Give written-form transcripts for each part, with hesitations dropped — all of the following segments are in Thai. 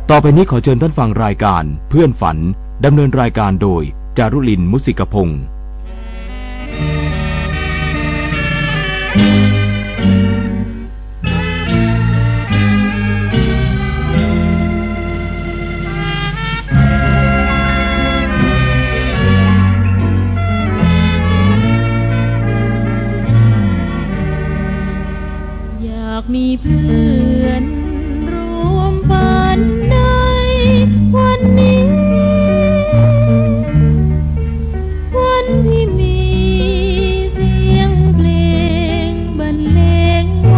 ต่อไปนี้ขอเชิญท่านฟังรายการเพื่อนฝันดำเนินรายการโดยจารุลิน มุสิกพงศ์อยากมีเพื่อนร่วมฝันในวันนี้วันที่มีเสียงเพลงบรรเลงว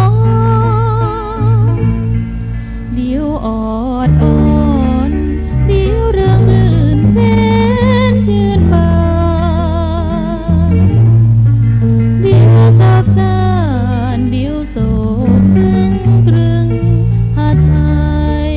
อนเดี๋ยวออดอ่อนเดี๋ยวเรื่องลื่นแสนชื่นบานเดี๋ยวซับซ้อนเดี๋ยวโศกตรึงหาไทย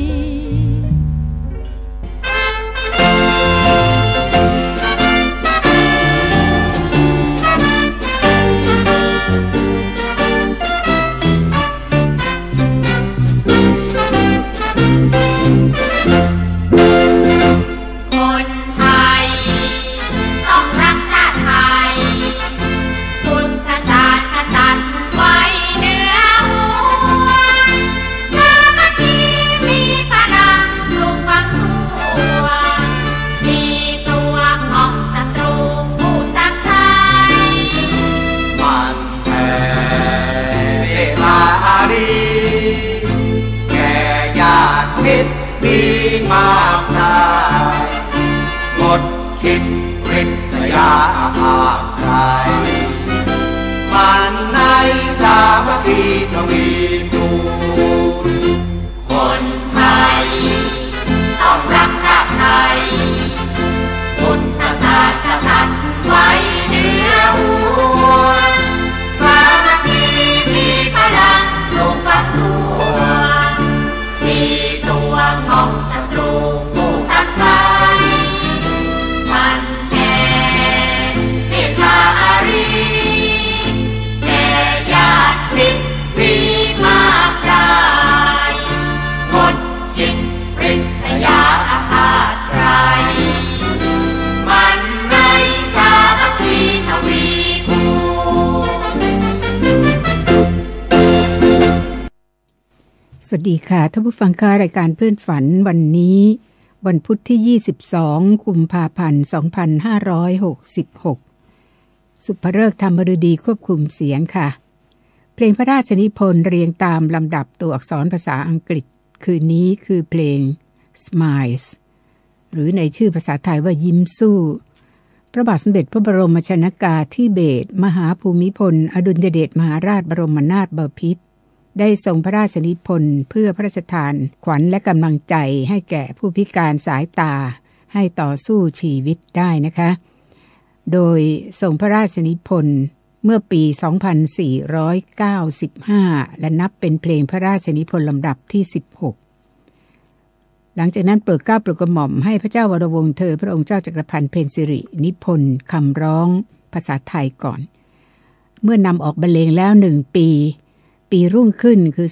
คนไทยต้องรักชาติไทยพุทธศาสนากษัตริย์ไว้เหนือหัวสามัคคีมีพลังลูกฟังทั่วมีตัวของศัตรูผู้สักไทยมันแผ่เมตตาอารีแก่ญาติมิตรมีมากมายหมดคิดริษยาอาใครมันในสามัคคีทวีคูณคนไทยต้องรักชาติไทยพุทธศาสนา ษัตริย์ไว้เหนือหัวสามัคคีมีพลังลูกฟังทั่วมีตัวของศัตรูผู้สักไทยมันแผ่เมตตาอารีแก่ญาติมิตรมีมากมายงดคิดริษยาอาฆาตใครมันในสามัคคีทวีคูณสวัสดีค่ะท่านผู้ฟังค่ะรายการเพื่อนฝันวันนี้วันพุธที่22กุมภาพันธ์2566สุภฤกษ์ธรรมฤดีควบคุมเสียงค่ะเพลงพระราชนิพนธ์เรียงตามลำดับตัวอักษรภาษาอังกฤษคืนนี้คือเพลง Smiles หรือในชื่อภาษาไทยว่ายิ้มสู้พระบาทสมเด็จพระบรมชนกาธิเบศรมหาภูมิพลอดุลยเดชมหาราชบรมนาถบพิตรได้ทรงพระราชนิพนธ์เพื่อพระราชทานขวัญและกำลังใจให้แก่ผู้พิการสายตาให้ต่อสู้ชีวิตได้นะคะโดยทรงพระราชนิพนธ์เมื่อปี 2495 และนับเป็นเพลงพระราชนิพนธ์ลำดับที่ 16หลังจากนั้นโปรดเกล้าโปรดกระหม่อมให้พระเจ้าวรวงศ์เธอพระองค์เจ้าจักรพันธ์เพ็ญสิรินิพนธ์คำร้องภาษาไทยก่อนเมื่อนำออกบรรเลงแล้ว1ปีรุ่งขึ้นคือ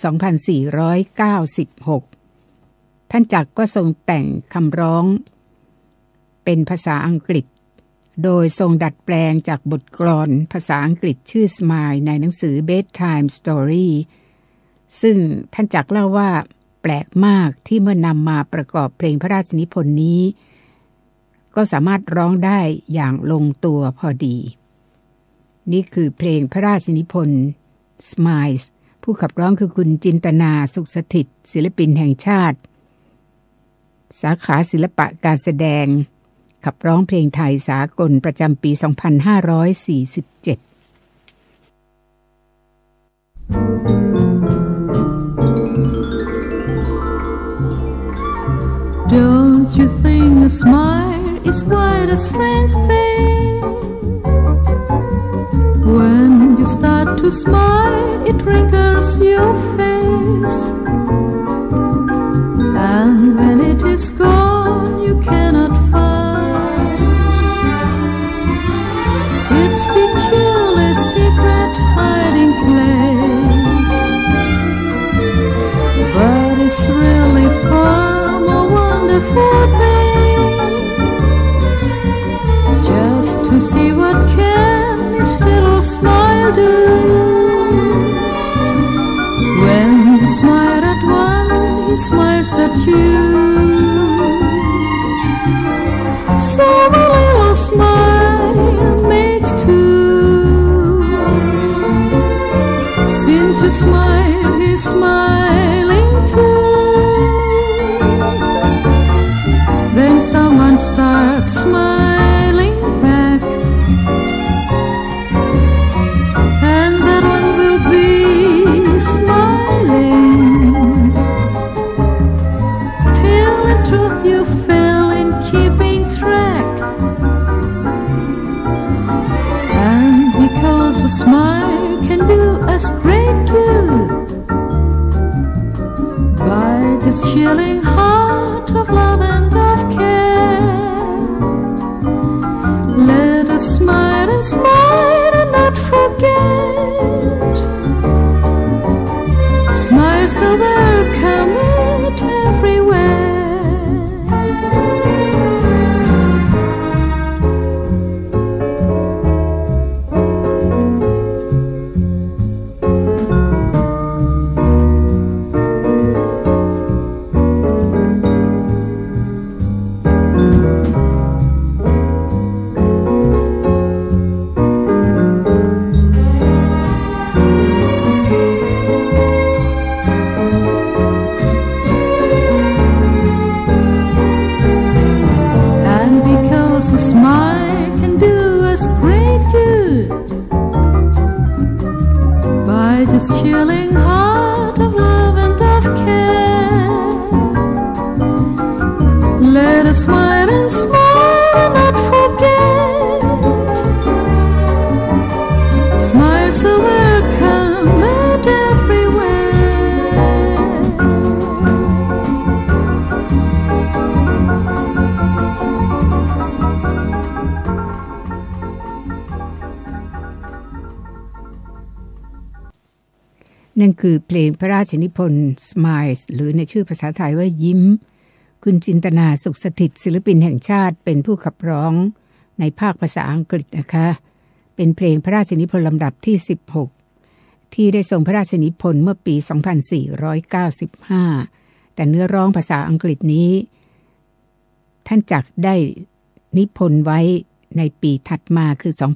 2496 ท่านจักรก็ทรงแต่งคำร้องเป็นภาษาอังกฤษโดยทรงดัดแปลงจากบทกลอนภาษาอังกฤษชื่อ Smile ในหนังสือ Bedtime Story ซึ่งท่านจักรเล่าว่าแปลกมากที่เมื่อนำมาประกอบเพลงพระราชนิพนธ์นี้ก็สามารถร้องได้อย่างลงตัวพอดีนี่คือเพลงพระราชนิพนธ์ Smiles ผู้ขับร้องคือคุณจินตนาสุขสถิตศิลปินแห่งชาติสาขาศิลปะการแสดงขับร้องเพลงไทยสากลประจำปี 2547 Don't you think a smile is quite a strange thing? When you start to smile, it wrinkles your face. And when it is gone, you cannot find its peculiar secret hiding place. But it's really fun wonderful thing, just to see what can his little smile do. When you smile at one, he smiles at you. So a little smile makes two. Seem to smile, he's smiling too. Then someone starts smiling back, and that one will be smiling till in truth you fail in keeping track. And because a smile can do us great good by just chilling heart of love and of care, let us smile and smile and not forget. Smiles are welcome everywhere. A smile can do us great good by just chilling heart of love and of care. Let us smile and smile and not forget. Smiles are welcome at everywhere. นั่นคือเพลงพระราชนิพนธ์ Smiles หรือในชื่อภาษาไทยว่ายิ้มคุณจินตนาสุขสถิตศิลปินแห่งชาติเป็นผู้ขับร้องในภาคภาษาอังกฤษนะคะเป็นเพลงพระราชนิพนธ์ลำดับที่16ที่ได้ทรงพระราชนิพนธ์เมื่อปี 2495 แต่เนื้อร้องภาษาอังกฤษนี้ท่านจักได้นิพนธ์ไว้ในปีถัดมาคือ 2496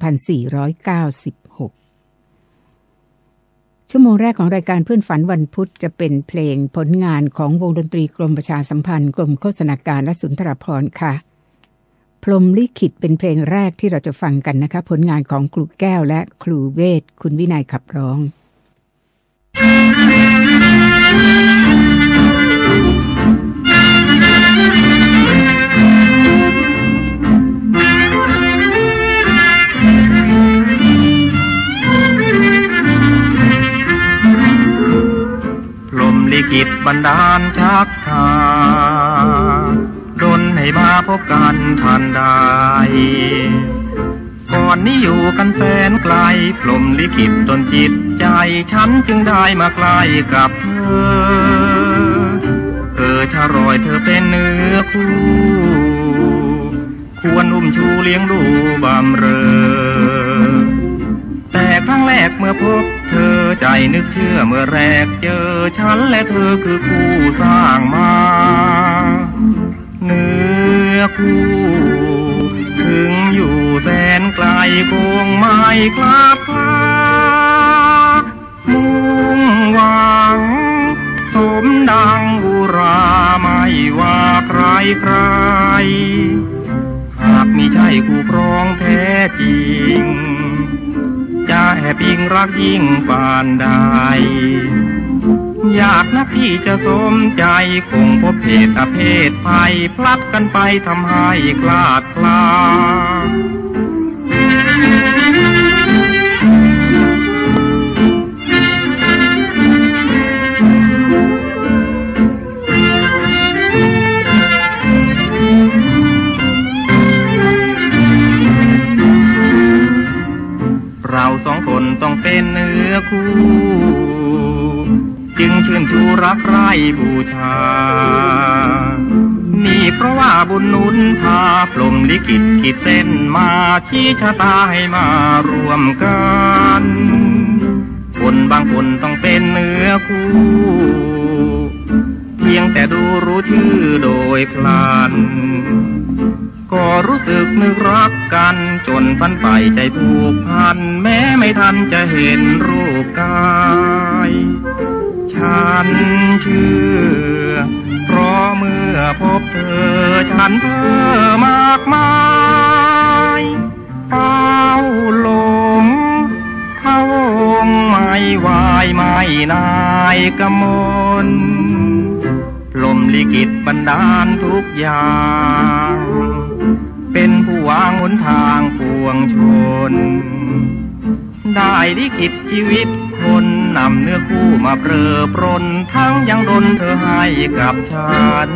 ชั่วโมงแรกของรายการเพื่อนฝันวันพุธจะเป็นเพลงผลงานของวงดนตรีกรมประชาสัมพันธ์กรมโฆษณาการและสุนทรภรณ์ค่ะพรหมลิขิตเป็นเพลงแรกที่เราจะฟังกันนะคะผลงานของครูแก้วและครูเวทคุณวินัยขับร้องลิขิตบันดาลชักพาดลให้มาพบกันทันใดก่อนนี้อยู่กันแสนไกลพรหมลิขิตดลจิตใจฉันจึงได้มาใกล้กับเธอชะรอยเธอเป็นเนื้อคู่ควรอุ้มชูเลี้ยงดูบำเรอแต่ครั้งแรกเมื่อพบเธอใจนึกเชื่อเมื่อแรกเจอฉันและเธอคือคู่สร้างมาเนื้อคู่ถึงอยู่แสนไกลคงไม่คลาดคลามุ่งหวังสมดังอุราไม่ว่าใครใครหากมิใช่คู่ครองแท้จริงจะแอบอิงรักยิ่งปานใดอยากนักที่จะสมใจคงพบเหตุอเพศภัยพลัดกันไปทำให้คลาดคลาเราสองคนต้องเป็นเนื้อคู่จึงชื่นชูรักใคร่บูชานี่เพราะว่าบุญหนุนพาพรหมลิขิตขีดเส้นมาชี้ชะตาให้มารวมกันคนบางคนต้องเป็นเนื้อคู่เพียงแต่ดูรู้ชื่อโดยพลันก็รู้สึกนึกรักกันจนฝันใฝ่ใจผูกพันแม้ไม่ทันจะเห็นรูปกายฉันเชื่อเพราะเมื่อพบเธอฉันเพ้อมากมายเฝ้าหลงพะวงไม่วายไม่นายกมลลมลิขิตบันดาลทุกอย่างเป็นผู้วางหนทางปวงชนได้ลิขิตชีวิตคนนำเนื้อคู่มาเปรอปรนทั้งยังดลเธอให้กับฉัน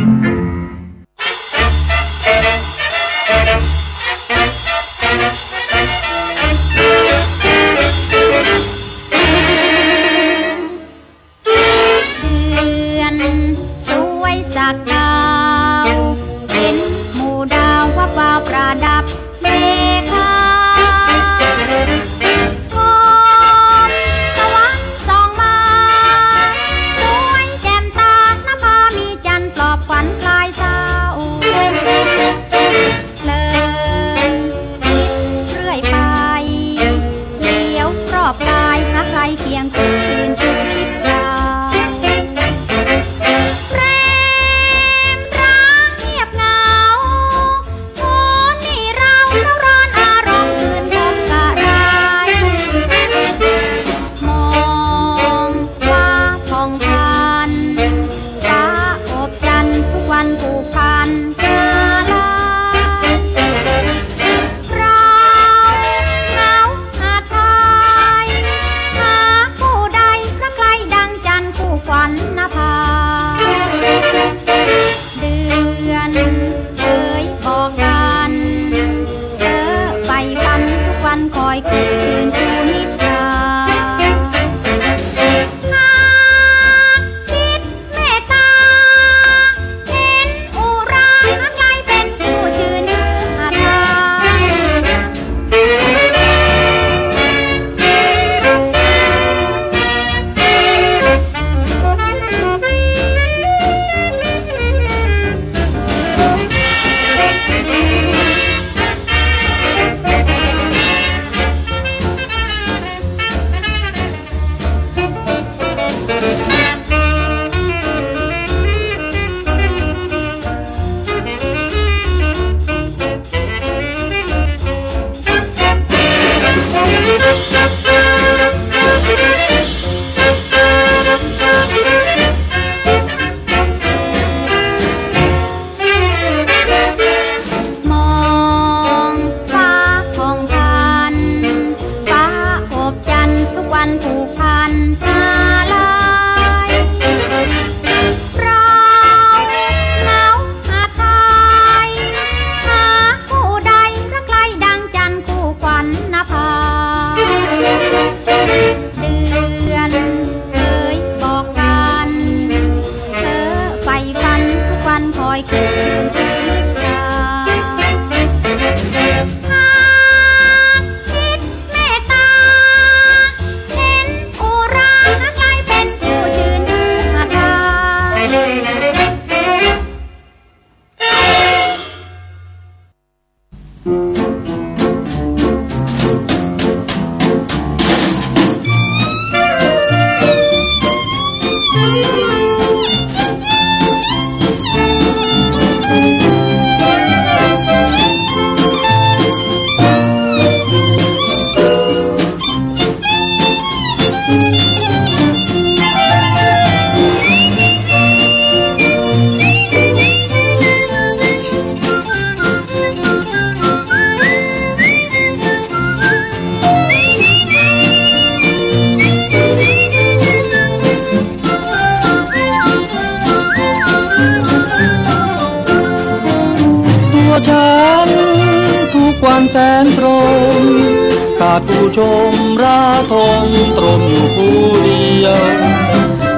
วันแสนตรมขาดผู้ชมราทมตรมอยู่ผู้เดียวไม่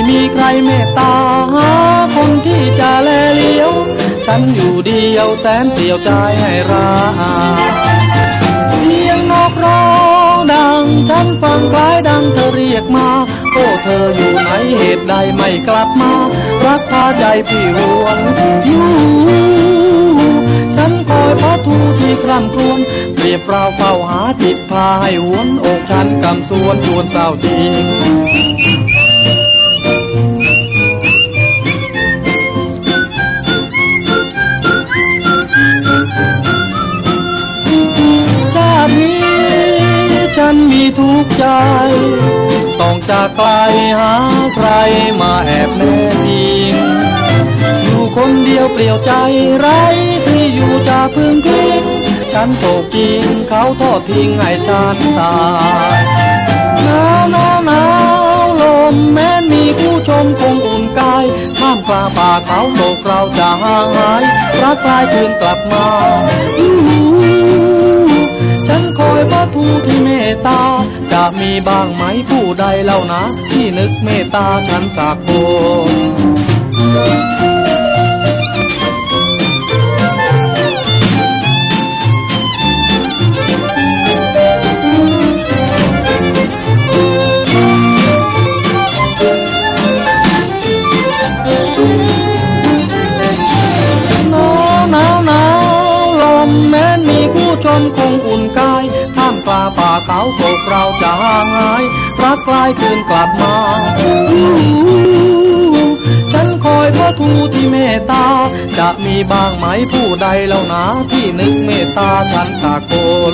มีใครเมตตาหาคนที่จะแลเลี้ยวฉันอยู่เดียวแสนเปลี่ยวใจให้ราเสียงนกร้องดังฉันฟังคล้ายดังเธอเรียกมาโอ้เธออยู่ไหนเหตุใดไม่กลับมารักพาใจพี่หวนอยู่ฉันคอยพระทูที่คร่ำครวญเปรียบเปล่าเฝ้าหาจิตพาให้หวนอกฉันกำสวนชวนเศร้าจริงชาตินี้ฉันมีทุกข์ใจต้องจากไกลหาใครมาแอบแนบยิงอยู่คนเดียวเปลี่ยวใจไร้ที่อยู่จะพึ่งพิงฉันโศกจริงเขาทอดทิ้งให้ฉันตายหนาวหนาวหนาวลมแม้นมีผู้ชมคงอุ่นกายท่ามกลางป่าเขาโศกเราจะห่างหายรักกลายคืนกลับมาฉันคอยพระทูที่เมตตาจะมีบ้างไหมผู้ใดเล่านะที่นึกเมตตาฉันสักคนชมคงอุ่นกายท่ามกลางป่าเขาโศกเราจะห่างหายรักกลายคืนกลับมาฉันคอยพระทูที่เมตตาจะมีบ้างไหมผู้ใดเล่านะที่นึกเมตตาฉันสากล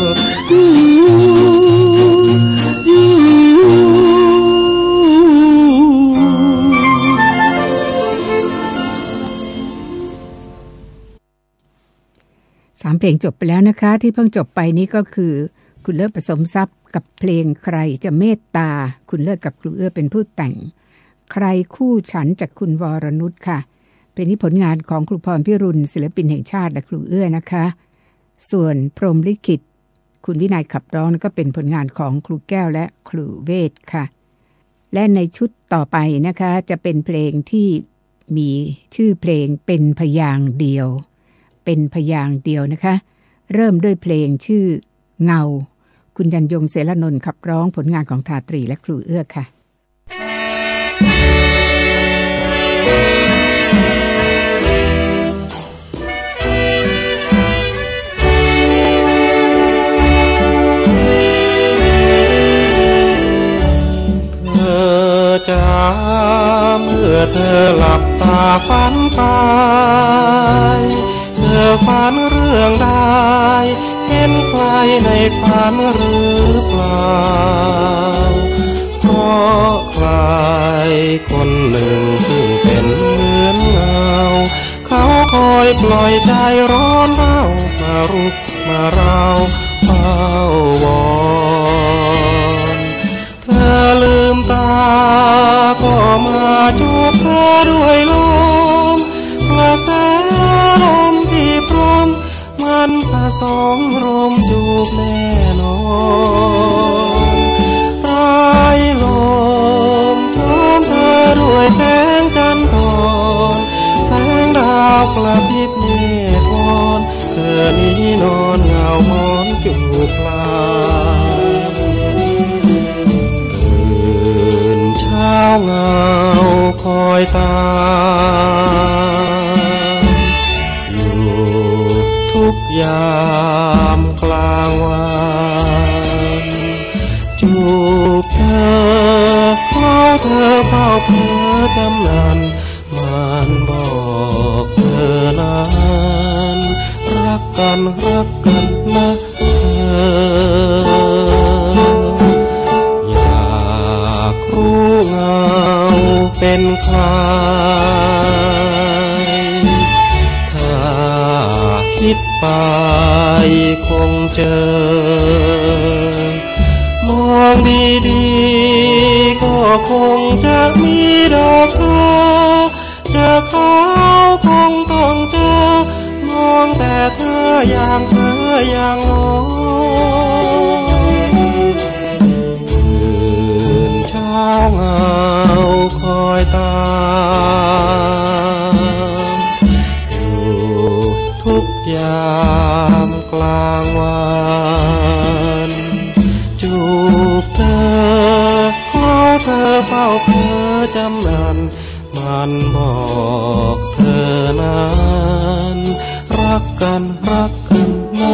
3 เพลงจบไปแล้วนะคะที่เพิ่งจบไปนี้ก็คือคุณเลิศผสมทรัพย์กับเพลงใครจะเมตตาคุณเลิศกับครูเอื้อเป็นผู้แต่งใครคู่ฉันจากคุณวรนุชค่ะเพลงนี้ผลงานของครูพรพิรุณศิลปินแห่งชาติและครูเอื้อนะคะส่วนพรหมลิขิตคุณวินัยขับร้องก็เป็นผลงานของครูแก้วและครูเวทค่ะและในชุดต่อไปนะคะจะเป็นเพลงที่มีชื่อเพลงเป็นพยางค์เดียวเป็นพยางค์เดียวนะคะเริ่มด้วยเพลงชื่อเงาคุณยันยงเสรนนท์ขับร้องผลงานของทาตรีและครูเอื้อค่ะเธอจ๋าเมื่อเธอหลับตาฝันไปเธอฝันเรื่องใดเห็นใครในฝันหรือเปล่าเพราะใครคนหนึ่งซึ่งเป็นเหมือนเงาเขาคอยปล่อยใจร้อนเร่ามารุกมาเราเฝ้าวอนเธอลืมตาก็มาจูบเธอด้วยลมกระแสลมที่พร้อมมันผสมรมจูบแน่นอนใต้ลมชมเธอด้วยแสงจันทร์ทองแสงดาวกระพริบเนตรวนเธอนี้นอนเหงามอนจูบลายตื่นเช้าเงาคอยตามอยู่ทุกยามกลางวันจูบเธอขอเธอเฝ้าเพ้อจำนันมันบอกเธอนั้นรักกันนะเธออยากรู้เงาเป็นใครถ้าคิดไปคงเจอมองดีๆก็คงจะมีดอกเธอเจอเขาคงต้องเจอมองแต่เธออย่างเธออย่างน้อยตื่นเช้าเงาคอยตาานบอกเธอนั้นรักกันนะเธอ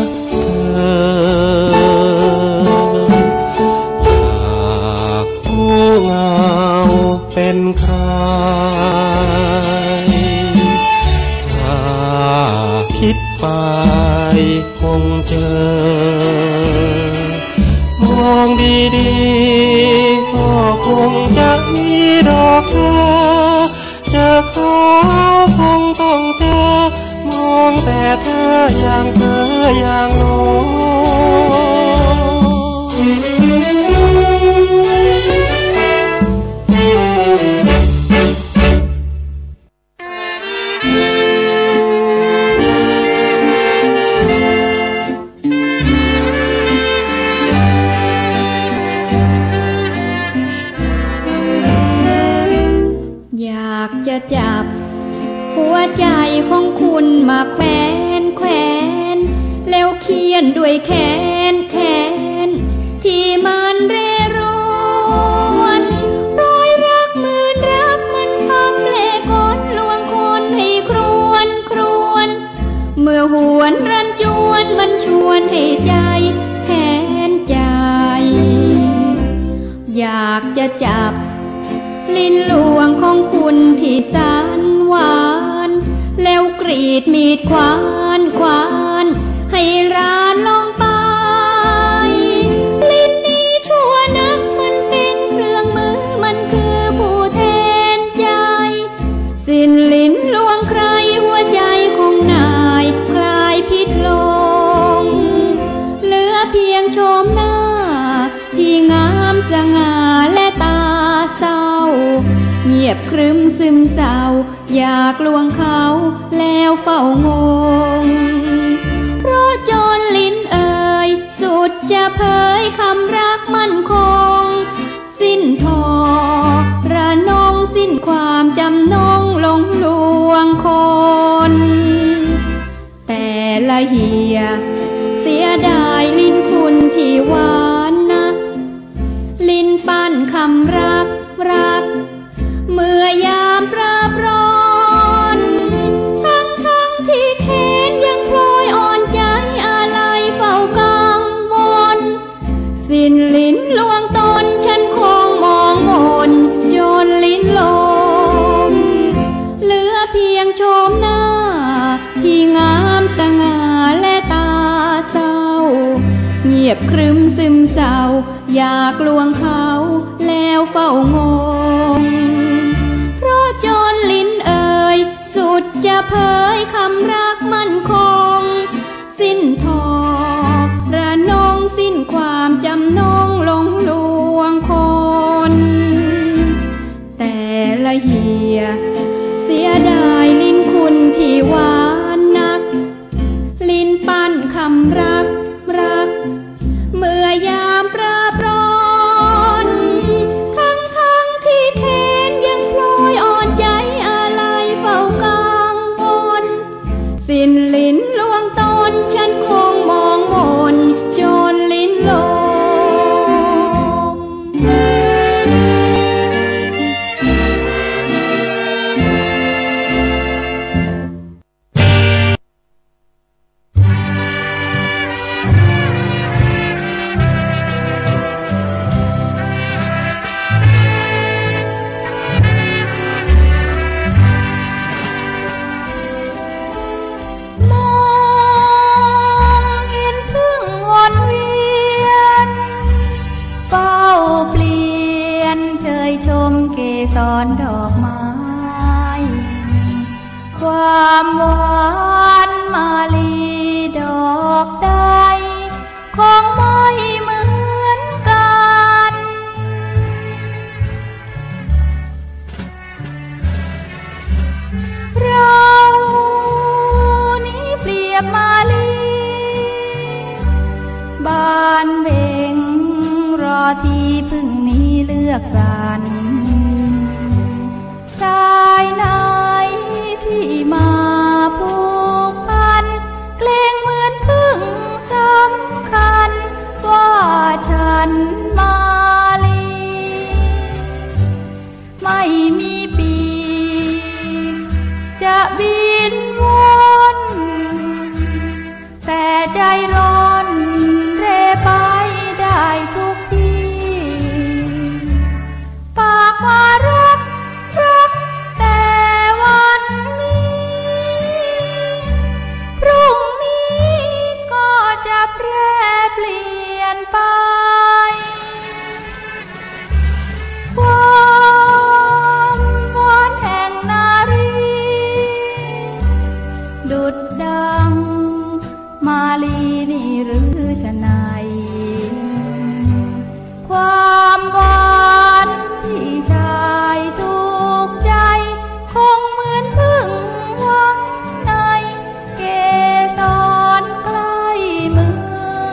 จากผู้เหงาเป็นใครถ้าคิดไปคงเจอมองดีๆก็คงจะมีดอกเธอเจอเขาคงต้องเจอมองแต่เธออย่างเธออย่างโน้จะจับหัวใจของคุณมาแขวนแล้วเขียนด้วยแขนที่มันเร่ร่อนรอยรักหมื่นรักมันทำเล่กลลวงคนให้ครวนเมื่อหวนรันจวนมันชวนให้ใจแทนใจอยากจะจับลิ้นลวงของคุณที่แสนหวานแล้วกรีดมีดควานให้ร้านลงไปลิ้นนี้ชั่วนักมันเป็นเครื่องมือมันคือผู้แทนใจสิ้นลิ้นลวงใครหัวใจคงนายคลายพิษลงเหลือเพียงชมหน้าที่งามสง่าและตาเศร้าเงียบครึมซึมเศร้าอยากลวงเขาแล้วเฝ้างงเพราะจนลิ้นเอ่ยสุดจะเผยคำรักมั่นคงสิ้นทอระนงสิ้นความจำนงหลงลวงคนแต่ละเหียเสียดายลิ้นคุณที่หวานนะลิ้นปั้นคำรักเมื่อยามปราบร้อนทั้งที่แค้นยังพลอยอ่อนใจอะไรเฝ้ากังวลสิ้นลิ้นลวงตนฉันคงมองมนจนลิ้นลมเหลือเพียงชมหน้าที่งามสง่าและตาเศร้าเงียบครึมซึมเศร้าอยากลวงเขาแล้วเฝ้างงเพราะจนลิ้นเอ่ยสุดจะเผยคำรักมั่นคงสิ้นทอระนงสิ้นความจำนงหลงลวงคนแต่ละเหียเสียดายลิ้นคุณที่หวานนักลิ้นปั้นคำรักเมื่อยามปราบร้อนทั้งที่แค้นยังพลอยอ่อนใจอะไรเฝ้ากังวลสิ้นลิ้นลวงตนฉันคงมองมนจนลิ้นลสอนดอกไม้ความหวานมาลีดอกใดของไม่เหมือนกันเรานี้เปรียบมาลีบานเบ่งรอที่พึ่งนี้เลือกสรรชายไหนที่มาผูกพันเกรงเหมือนพึ่งสำคัญว่าฉันมาลีไม่มีปีบินวนแต่ใจร้อนเร่ไปได้ทุกที่ปากว่ารักแต่วันนี้พรุ่งนี้ก็จะแปรเปลี่ยนไปความหวานแห่งนารีดุจดังมาลีนี่หรือชะไหนความหวานที่ชายถูกใจคงเหมือนพึ่งหวังในเกสรใกล้มือ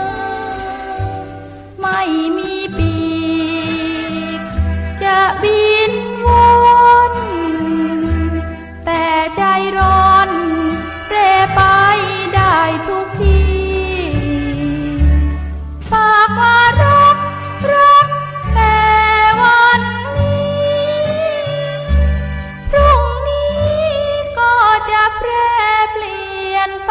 ไม่มีปีกจะบินวนแต่ใจร้อนเร่ไปได้ทุกทีฝากว่ารักแต่วันนี้พรุ่งนี้ก็จะแปรเปลี่ยนไป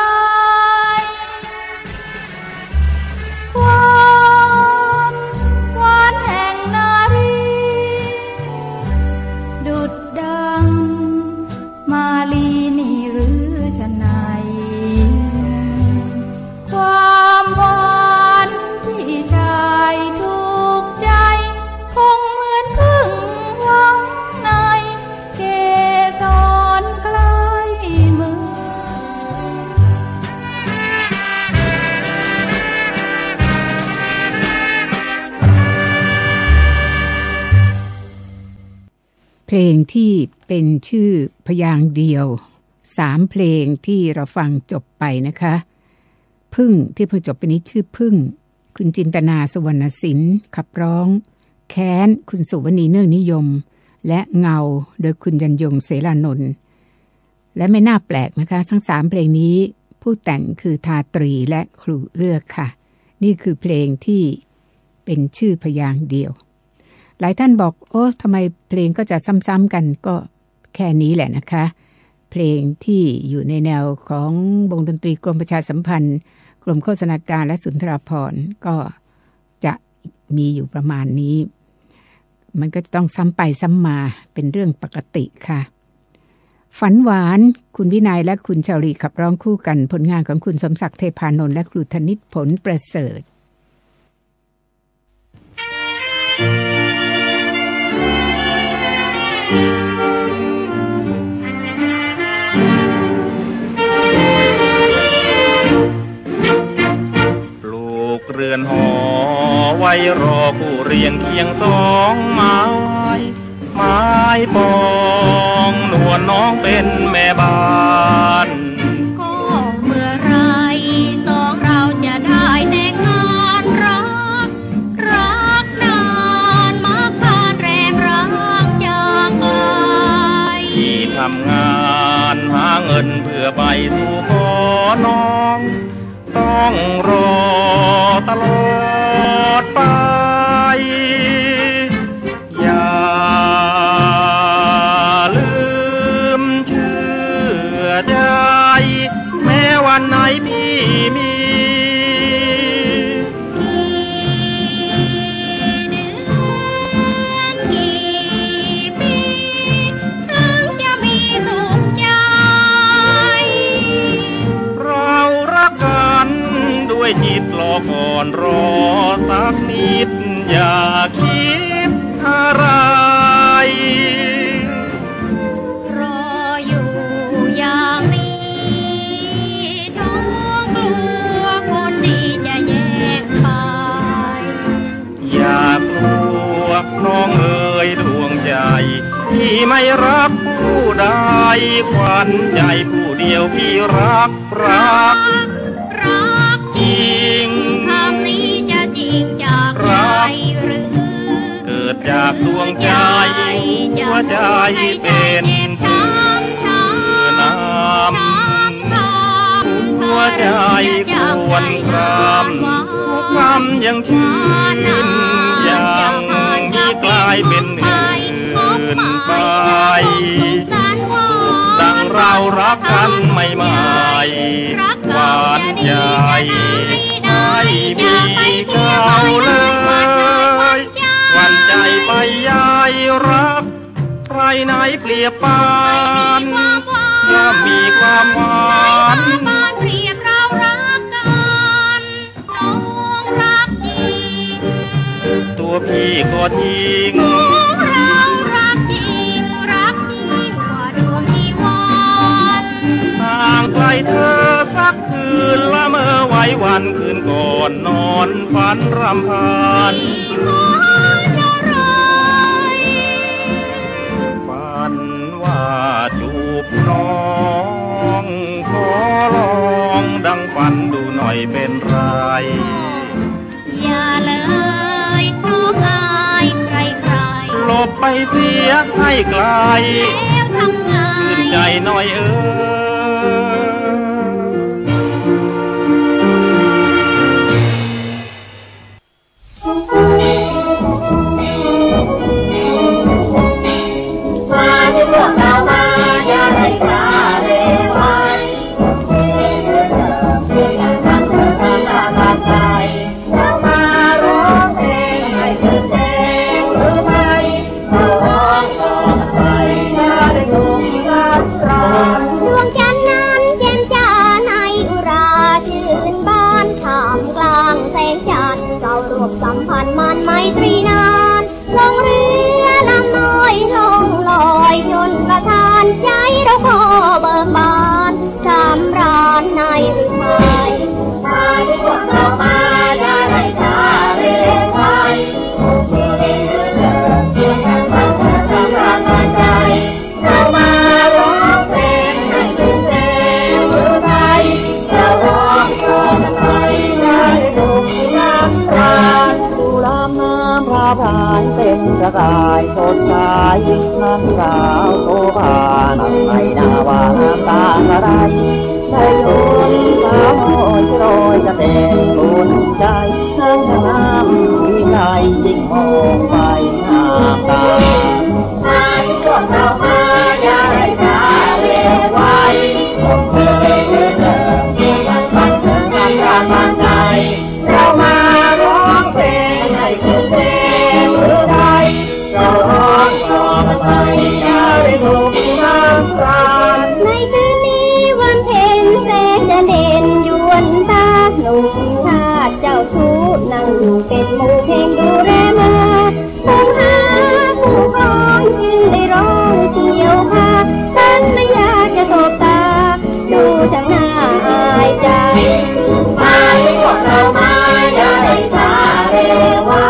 ความหวานแห่งนารีดุจดังมาลีนี่หรือชะไหนความหวานที่ชายถูกใจคงเหมือนพึ่งหวังในเกสรใกล้มือเพลงที่เป็นชื่อพยางค์เดียว3เพลงที่เราฟังจบไปนะคะพึ่งที่เพิ่งจบไปนี้ชื่อพึ่งคุณจินตนาสุวรรณศิลป์ขับร้องแค้นคุณสุวรรณีเนื่องนิยมและเงาโดยคุณยันยงเสรานนท์และไม่น่าแปลกนะคะทั้ง3เพลงนี้ผู้แต่งคือทาตรีและครูเอื้อค่ะนี่คือเพลงที่เป็นชื่อพยางค์เดียวหลายท่านบอกโอ้ทำไมเพลงก็จะซ้ำๆกันก็แค่นี้แหละนะคะเพลงที่อยู่ในแนวของวงดนตรีกรมประชาสัมพันธ์กรมโฆษณาการและสุนทรภรณ์ก็จะมีอยู่ประมาณนี้มันก็จะต้องซ้ำไปซ้ำมาเป็นเรื่องปกติค่ะฝันหวานคุณวินัยและคุณชาลีขับร้องคู่กันผลงานของคุณสมศักดิ์เทพานนท์และครูธนิตผลประเสริฐเรือนหอไว้รอผู้เรียงเคียงสองไม้ปองนวลน้องเป็นแม่บ้านก็เมื่อไรสองเราจะได้แต่งงานรักนานมากผ่านแรมรักจากไกลที่ทำงานหาเงินเพื่อไปสู่ขอน้องต้องรอตลอดไปอย่าลืมเชื่อใจแม้วันไหนพี่มีจิตรอก่อนรอสักนิดอย่าคิดอะไรรออยู่อย่างนี้น้องกลัวคนดีจะแยกไปอย่ากลัวน้องเอ๋ยดวงใจที่ไม่รักผู้ใดขวัญใจผู้เดียวพี่รักจริงคำนี้จะจริงจากใจหรือเกิดจากดวงใจหัวใจเป็นชื่อน้ำหัวใจควรครำทุกคำยังชื่นอย่างนี้กลายเป็นอื่นไปสุขดังเรารัรักกันใหม่ๆหวานใจไม่มีเก่าเลยหวั่นใจไปยายรักใครไหนเปรียบปานถ้ามีความหวานเปรียบเรารักกันน้องรักจริงตัวพี่ก็จริงเรารักจริงรักยิ่งกว่าดวงที่วันห่างไกลเธอสักคืนละเมื่อไว้วันคืนก่อนนอนฝันรำพันฝันว่าจูบน้องขอลองดังฝันดูหน่อยเป็นไรอย่าเลยน้องอายใครๆหลบไปเสียให้ไกลแล้วทำไงชื่นใจหน่อยพวกเรามาอย่าให้ช้าเร็วไว้ทำเธอทำตามใจเรามาร้องเพลงให้เธอแจ้งหรือไม่เราร้องต่อไปอย่าได้งงรับรองดวงจันทร์นั้นแจ่มจ้าในอุราชื่นบานท่ามกลางแสงจันทร์เรารวมสัมพันธ์มันไมตรีนานลงเรือลำน้อยลงลอยยนต์ประทานใจเราขอเบิกบานสำราญในฤทัยมาที่พวกเรามาอย่าได้ช้าเร็วไว้สำราญในใจเรามาร้องเพลงให้ตื่นเต้นหรือไทยเราร้องเพลงให้ได้ดูน้ำตาดูลำน้ำพระพายเป็นประกายสดใสน้ำสาวโตภานังในนาวาตาอะไรได้ลุ้นสาวโอยโรยจะเป็นลุ้นใจทั้งน้ำที่ไหลยิ่งมองไปน้ำตาให้พวกเรามาอย่าให้ช้าเร็วไว้ผมเคยเดินที่ยังฝันถึงกันรักใจเรามาร้องเพลงให้คุณเพลงหรือไทยเราร้องต่อไปอย่าได้ถูกน้ำตาในคืนนี้วันเพ็ญแสงจะเด่นยวนตาหนุ่มชาติเจ้าชู้นั่งอยู่เป็นหมู่เพลงดูแลมาคงหาผู้กองจึงได้ร้องเกี่ยวค่ะฉันไม่อยากจะสบตาดูจากหน้าอายใจมาให้พวกเรามาอย่าให้ช้าเร็วไว้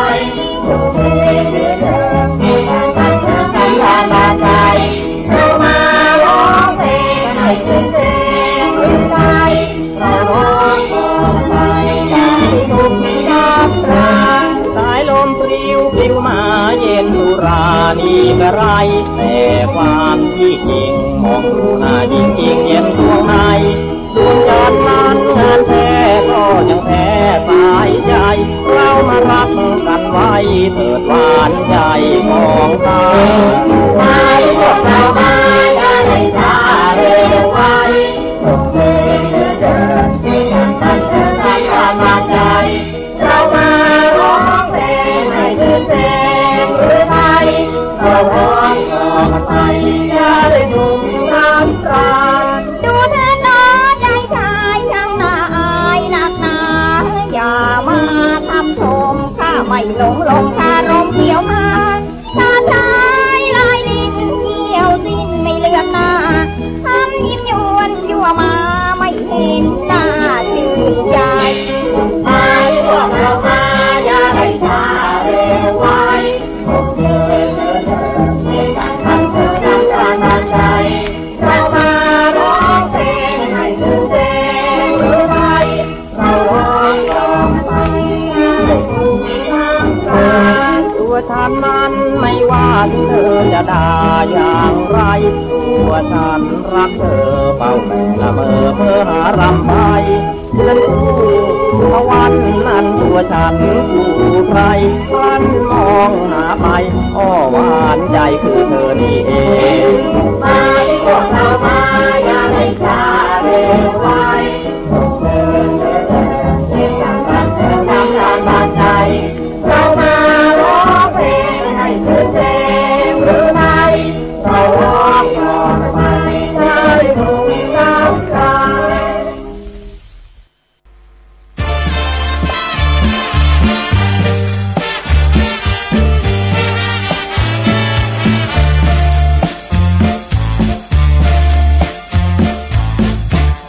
เรามาร้องเพลงให้ตื่นเต้นหรือไทยเราร้องต่อไปอย่าให้ถูกน้ำตาสายลมปลิวปลิวมาเย็นดุรานีกระไรแต่ความที่จริงมองดูหน้ายิ่งยิ่งเย็นดวงในดวงจันทร์นั้นงานแท้ก็ยังแพ้สายใจเรามารักกันไว้เถิดหวานใจของตาให้พวกเรามาอย่าให้ช้าเร็วไว้ทุกคืนเดินที่ยังตั้งเธอตั้งความใจเรามาร้องเพลงให้ตื่นเต้นหรือไทยเราร้องต่อไปอย่าได้ถูกน้ำตาดูเธอหน้าใจชายช่างน่าอายนักหนาอย่ามาทำชมข้าไม่หลงคารมเกี่ยวมาตาชายลายลิ้นเกี่ยวสิ้นไม่เลือกหน้าทำยิ้มยวนยั่วมาไม่เห็นหน้าชื่นใจมาพวกเรามาอย่าให้ช้าเร็วไว้ผมเดินให้กันทั้งเธอทั้งการใจเรามาร้องเพลงให้ตื่นเต้นหรือไทยเราร้องต่อไปให้ถูกน้ำตาตัวฉันนั้นไม่ว่าเธอจะด่าอย่างไรตัวฉันรักเธอเฝ้าแต่ละเมอเพื่อหารำไปฉันคู่ตะวันนั้นตัวฉันคู่ใครฉันมองหาไปอ้อหวานใจคือเธอนี่เองมาพวกเรามาอย่าให้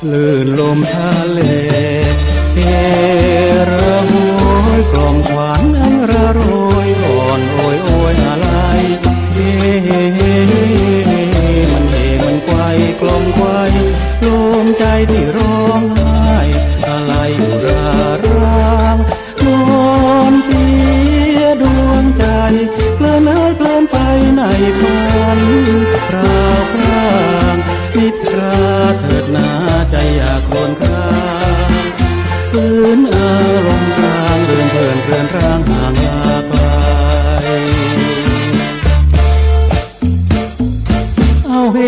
ลื่นลมทะเลเฮระโหยกล่อมขวัญอันระโรยอ่อนโอยโอยอะไรเฮมันเฮมันไกวกล่อมไกวลมใจที่ร้องไห้อะไรอยู่ราร้างนอนเสียดวงใจเพลินเอ้ยเพลินไปในฝันพราวพรางนิทราเถิดนาใจอยากโคลนครางฝืนอารมณ์กลางเรื่อนเพลินเพลินร่างห่างลาไกลเอาเฮ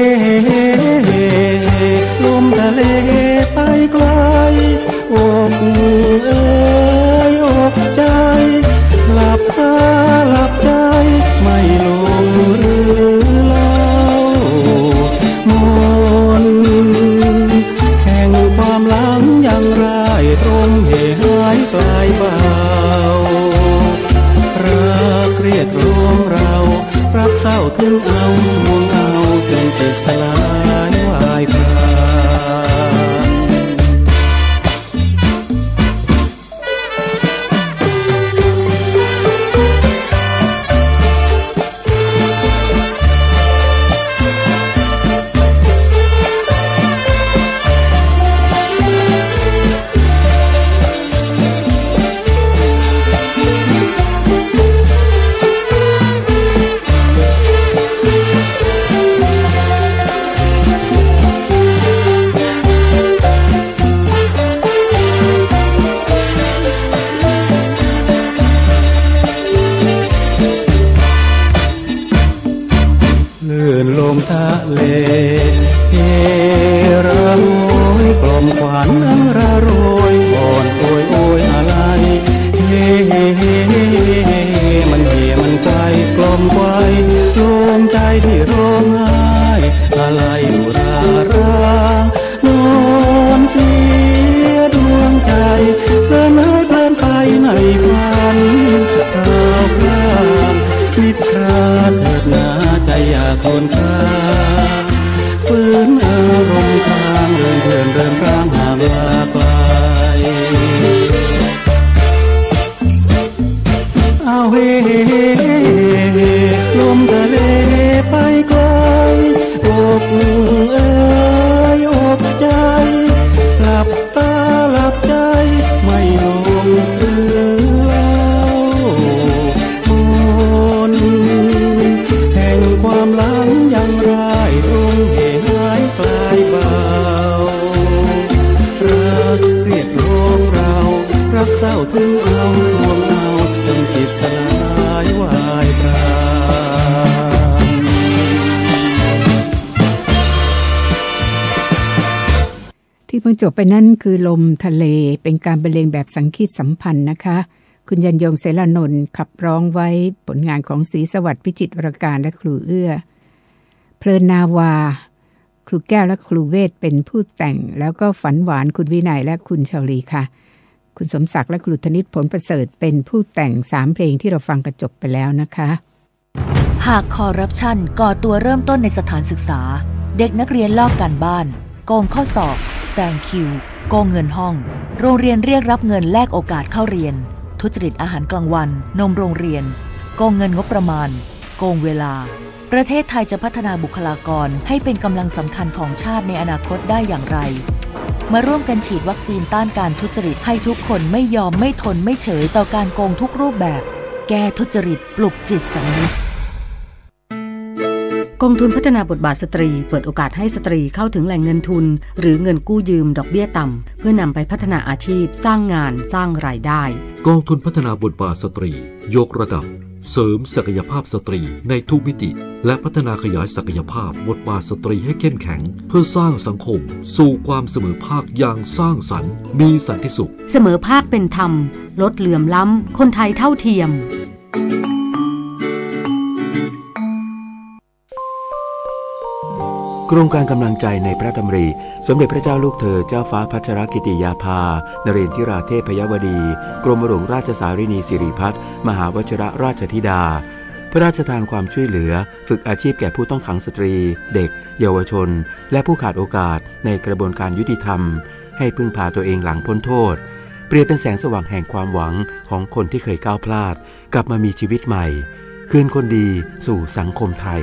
ลมทะเลไปไกลอกเอ้ยอกใจหลับตาหลับใจไม่ลงหรือเล่ามนแห่งความหลังยังร้ายตรงเหหายกลายเบารักเรียกร้องเรารักเศร้าถึงเอาห่วงเอาจนจิตสลายวายพรางลมทะเลเฮระโหยกล่อมขวัญอันระโรยอ่อนโอยโอยอะไรเฮมันเฮมันไกวกล่อมไกวลมใจที่ร้องไห้อะไรอยู่ราร้างนอนเสียดวงใจเพลินเอ้ยเพลินไปในฝันพราวพรางนิทราเถิดนาใจอยากโคลนครางฝืนอารมณ์ทางเรื่อนเพลินเรื่อนร่างห่างลาไกลเอาเฮลมทะเลไปไกลอกเอ้ยอกใจหลับตาหลับใจไม่ลงหรือเล่ามนแห่งความหลังยังร้ายตรงเหหายกลายเบารักเรียกร้องเรารักเศร้าถึงเอาทวงเอาจนจิตสลายวายพรางที่เพิ่งจบไปนั่นคือลมทะเลเป็นการบรรเลงแบบสังคีตสัมพันธ์นะคะคุณยันยงเสรานนท์ขับร้องไว้ผลงานของศรีสวัสดิ์พิจิตรวรการและครูเอื้อเพลินนาวาครูแก้วและครูเวทเป็นผู้แต่งแล้วก็ฝันหวานคุณวินัยและคุณชลีค่ะคุณสมศักดิ์และครูธนิตผลประเสริฐเป็นผู้แต่ง3เพลงที่เราฟังกันจบไปแล้วนะคะหากคอร์รัปชันก่อตัวเริ่มต้นในสถานศึกษาเด็กนักเรียนลอกการบ้านโกงข้อสอบแซงคิวโกงเงินห้องโรงเรียนเรียกรับเงินแลกโอกาสเข้าเรียนทุจริตอาหารกลางวันนมโรงเรียนโกงเงินงบประมาณโกงเวลาประเทศไทยจะพัฒนาบุคลากรให้เป็นกำลังสำคัญของชาติในอนาคตได้อย่างไรมาร่วมกันฉีดวัคซีนต้านการทุจริตให้ทุกคนไม่ยอมไม่ทนไม่เฉยต่อการโกงทุกรูปแบบแก้ทุจริตปลุกจิตสำนึกกองทุนพัฒนาบทบาทสตรีเปิดโอกาสให้สตรีเข้าถึงแหล่งเงินทุนหรือเงินกู้ยืมดอกเบี้ยต่ำเพื่อนำไปพัฒนาอาชีพสร้างงานสร้างรายได้กองทุนพัฒนาบทบาทสตรียกระดับเสริมศักยภาพสตรีในทุกมิติและพัฒนาขยายศักยภาพบทบาทสตรีให้เข้มแข็งเพื่อสร้างสังคมสู่ความเสมอภาคอย่างสร้างสรรค์มีสันติสุขเสมอภาคเป็นธรรมลดเหลื่อมล้ำคนไทยเท่าเทียมโครงการกำลังใจในพระดำริสมเด็จพระเจ้าลูกเธอเจ้าฟ้าพัชรกิติยาภานเรนทิราเทพยวดีกรมหลวงราชสารินีสิริพัฒน์มหาวชิรราชธิดาพระราชทานความช่วยเหลือฝึกอาชีพแก่ผู้ต้องขังสตรีเด็กเยาวชนและผู้ขาดโอกาสในกระบวนการยุติธรรมให้พึ่งพาตัวเองหลังพ้นโทษเปรียบเป็นแสงสว่างแห่งความหวังของคนที่เคยก้าวพลาดกลับมามีชีวิตใหม่คืนคนดีสู่สังคมไทย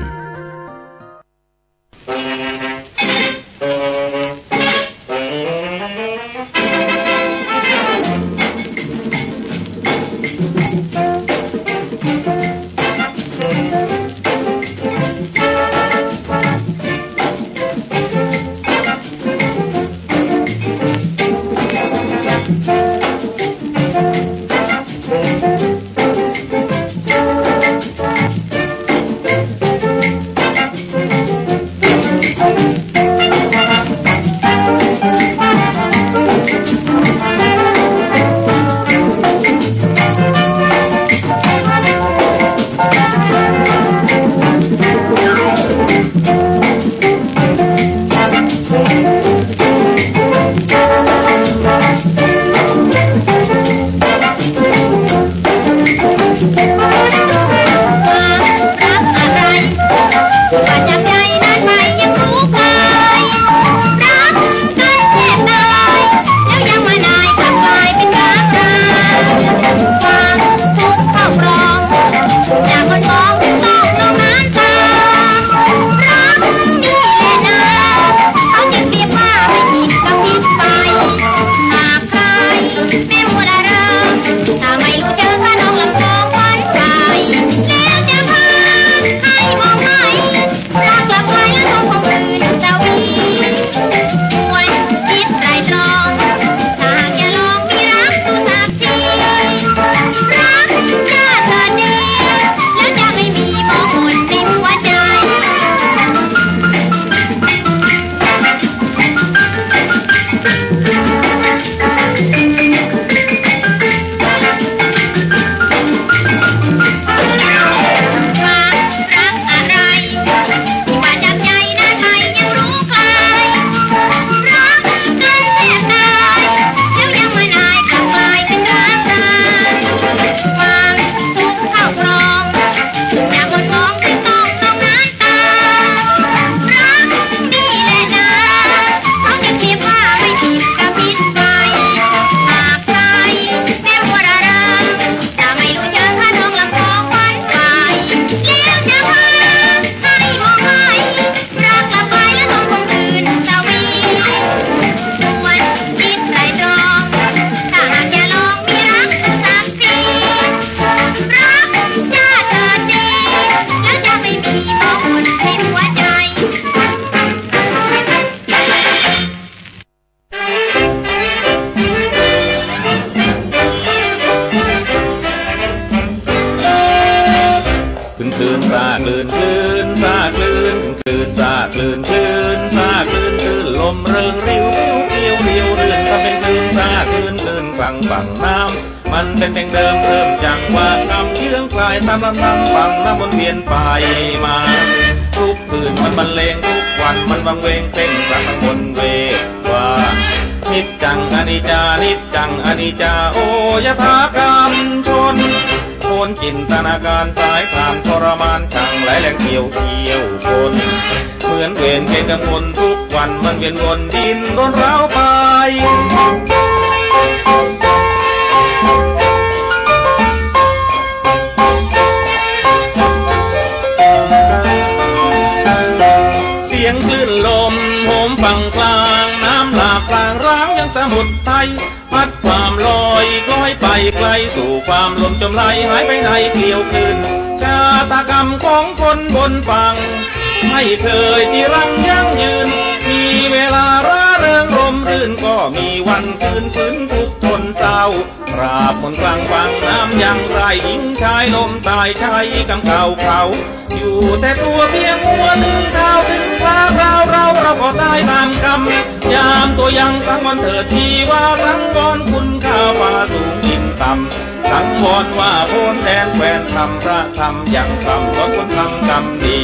มันเป็นเพลงเดิมเริ่มจากว่าคำเชื่องคลายตามลำน้ำฟังน้ำวนเวียนไปมาทุกคืนมันบรรเลงทุกวันมันวังเวงเต้นกลางทั้งบนเวว่านิจจังอนิจจานิจจังอนิจจาโอยถากรรมชนโคนจินตนาการสายทานทรมานช่างไหลแหลงเกี่ยวคนเหมือนเวรเกณฑ์กังวลทุกวันมันเวียนวนดินร้อนร้าวไปเสียงคลื่นลมโหมฝั่งกลางน้ำหลากกลางร้างยังสมุทรไทยพัดความลอยคล้อยไปไกลสู่ความลมจมไหลหายไปในเกลียวคืนชะตากรรมของคนบนฝั่งไม่เคยที่รังยั่งยืนมีเวลาร่าเริงร่มรื่นก็มีวันคืนฟื้นทุกทนเศร้าปราบคนกลางวังน้ำยังไรหญิงชายลมตายชายกำเขาเขาอยู่แต่ตัวเพียงหัวถึงเท้าถึงฟ้าเราก็ตายตามกรรมยามตัวยังสังวรเถิดที่ว่าสังวรคุณข้าฟ้าสูงยิ่งต่ำสังวรว่าโพ้นแดนแคว้นทำพระธรรมอย่างคำว่าคนทำกรรมดี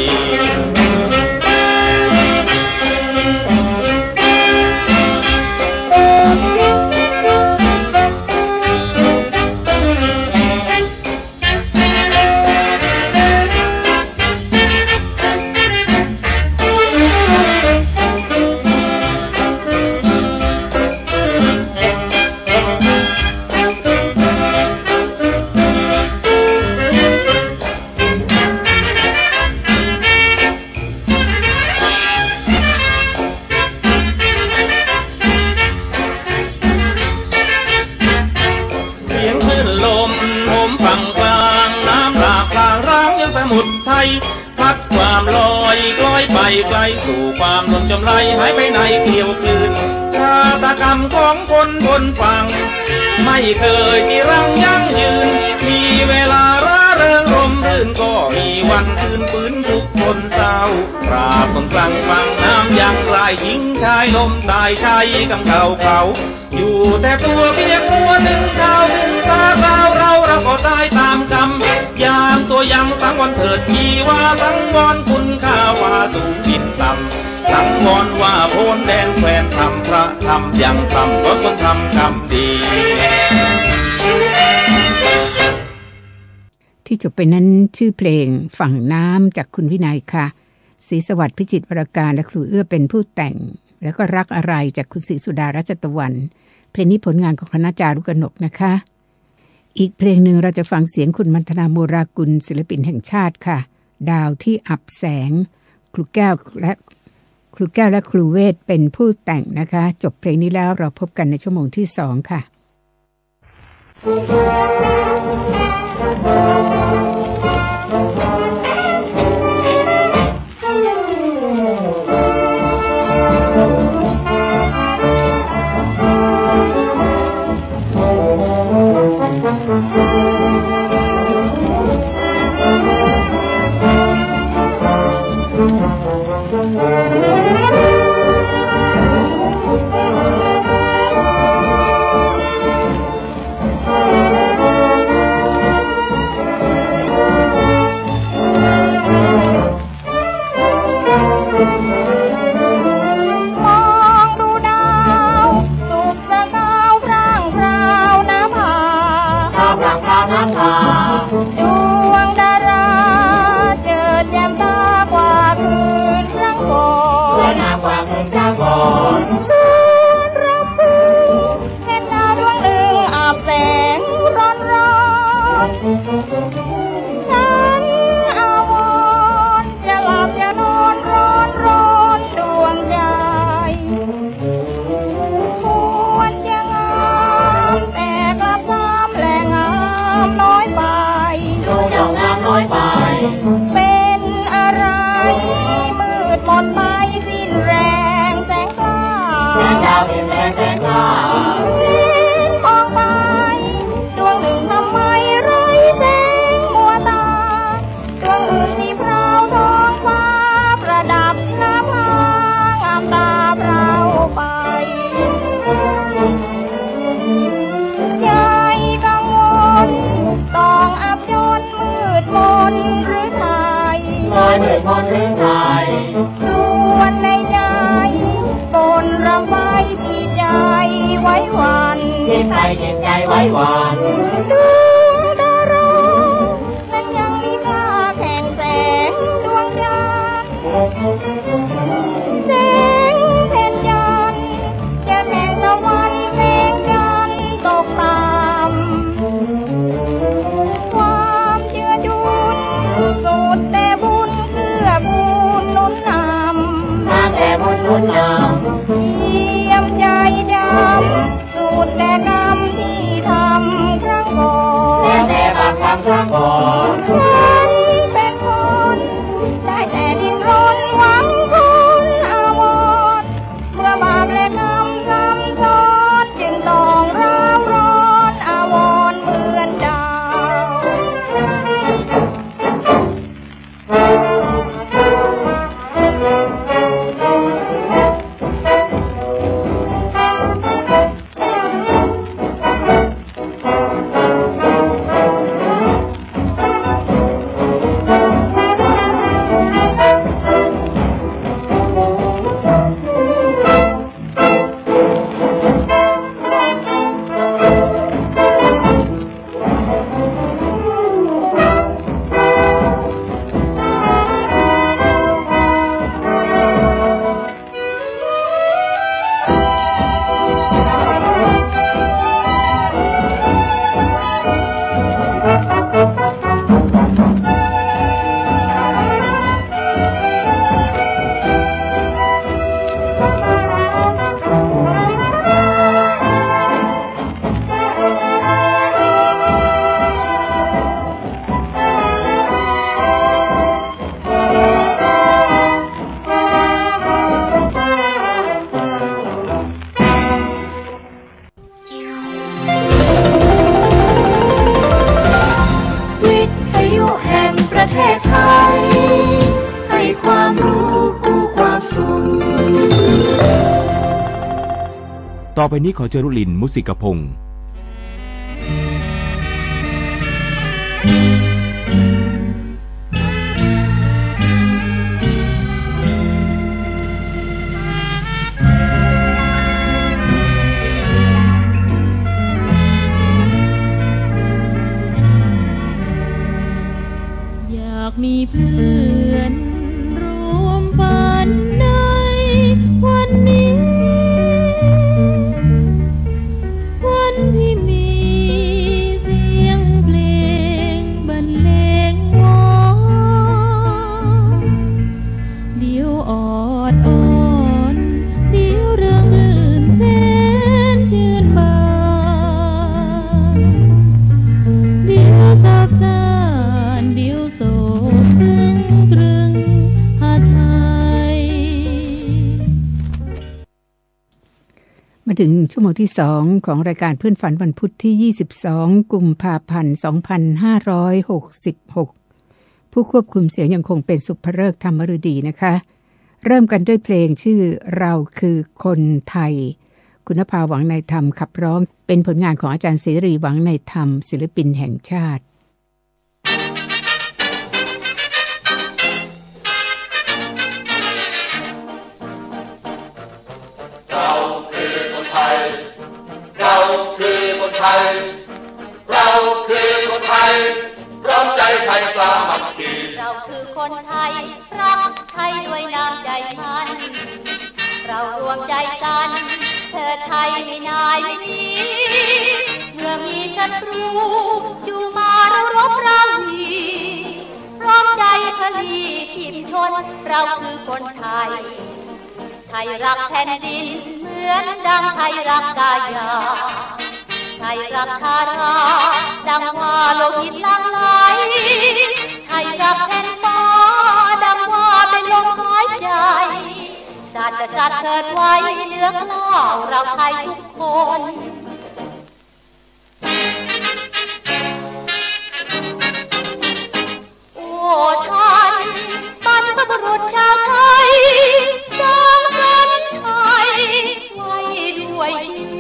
ไกลสู่ความลมจมไหลหายไปไหนเกลียวกลืนชาตกรรมของคนบนฝั่งไม่เคยจีรังยั่งยืนมีเวลาร่าเริงร่มรื่นก็มีวันคืนฟื้นทุกคนเศร้าปราบคนกลางฝั่งน้ำยังกลายหญิงชายลมตายชายกำเขาอยู่แต่ตัวเพียงหัวถึงเท้าถึงตาเราก็ตายตามกรรมยามตัวยังสังวรเถิดชีวาสังวรคุณค่าว่าสูงบินต่ำสังวรว่าโพ้นแดนแควนทำพระทำยังทำเพราะคนทำกรรมดีที่จบไปนั้นชื่อเพลงฝั่งน้ำจากคุณวินัยค่ะศรีสวัสดิ์พิจิตรวรการและครูเอื้อเป็นผู้แต่งแล้วก็รักอะไรจากคุณศรีสุดารัชตะวันเพลงนี้ผลงานของคณะจารุกนกนะคะอีกเพลงหนึ่งเราจะฟังเสียงคุณมัณฑนาโมรากุลศิลปินแห่งชาติค่ะดาวที่อับแสงครูแก้วและครูเวทเป็นผู้แต่งนะคะจบเพลงนี้แล้วเราพบกันในชั่วโมงที่2ค่ะต่อไปนี้ขอเชิญรุลินมุสิกพงศ์อยากมีเพื่อนรวมฝันในวันนี้วันที่มีเสียงเพลงบรรเลงวอนเดี๋ยวออดอ่อนเดี๋ยวเรื่องลื่นแสนชื่นบานเดี๋ยวซับซ้อนเดี๋ยวโศกตรึงตรึงหาไทยมาถึงชั่วโมงที่2ของรายการเพื่อนฝันวันพุธที่22กุมภาพันธ์2566ผู้ควบคุมเสียงยังคงเป็นสุภฤกษ์ธรรมฤดีนะคะเริ่มกันด้วยเพลงชื่อเราคือคนไทยคุณภาหวังในธรรมขับร้องเป็นผลงานของอาจารย์เสรีหวังในธรรมศิลปินแห่งชาติเราคือคนไทยเราคือคนไทยเราคือคนไทยพร้อมใจไทยสามัคคีเราคือคนไทยรักไทยด้วยน้ำใจมันเรารวมใจกันเถิดไทยให้นายนี้เมื่อมีศัตรูจูมาเรารบเราดีพร้อมใจพลีชีพชนเราคือคนไทยไทยรักแผ่นดินเหมือนดังไทยรักกายาไทยรักทาราดังว่าโลหิตหลั่งไหลไทยรักแผ่นฟ้าดังว่าเป็นลมหายใจศาสตร์กษัตริย์เถิดไว้เหลือเกล้าเราไทยทุกคนโอ้ท่านบรรพบุรุษชาวไทยสร้างสรรค์ไทยไว้ด้วย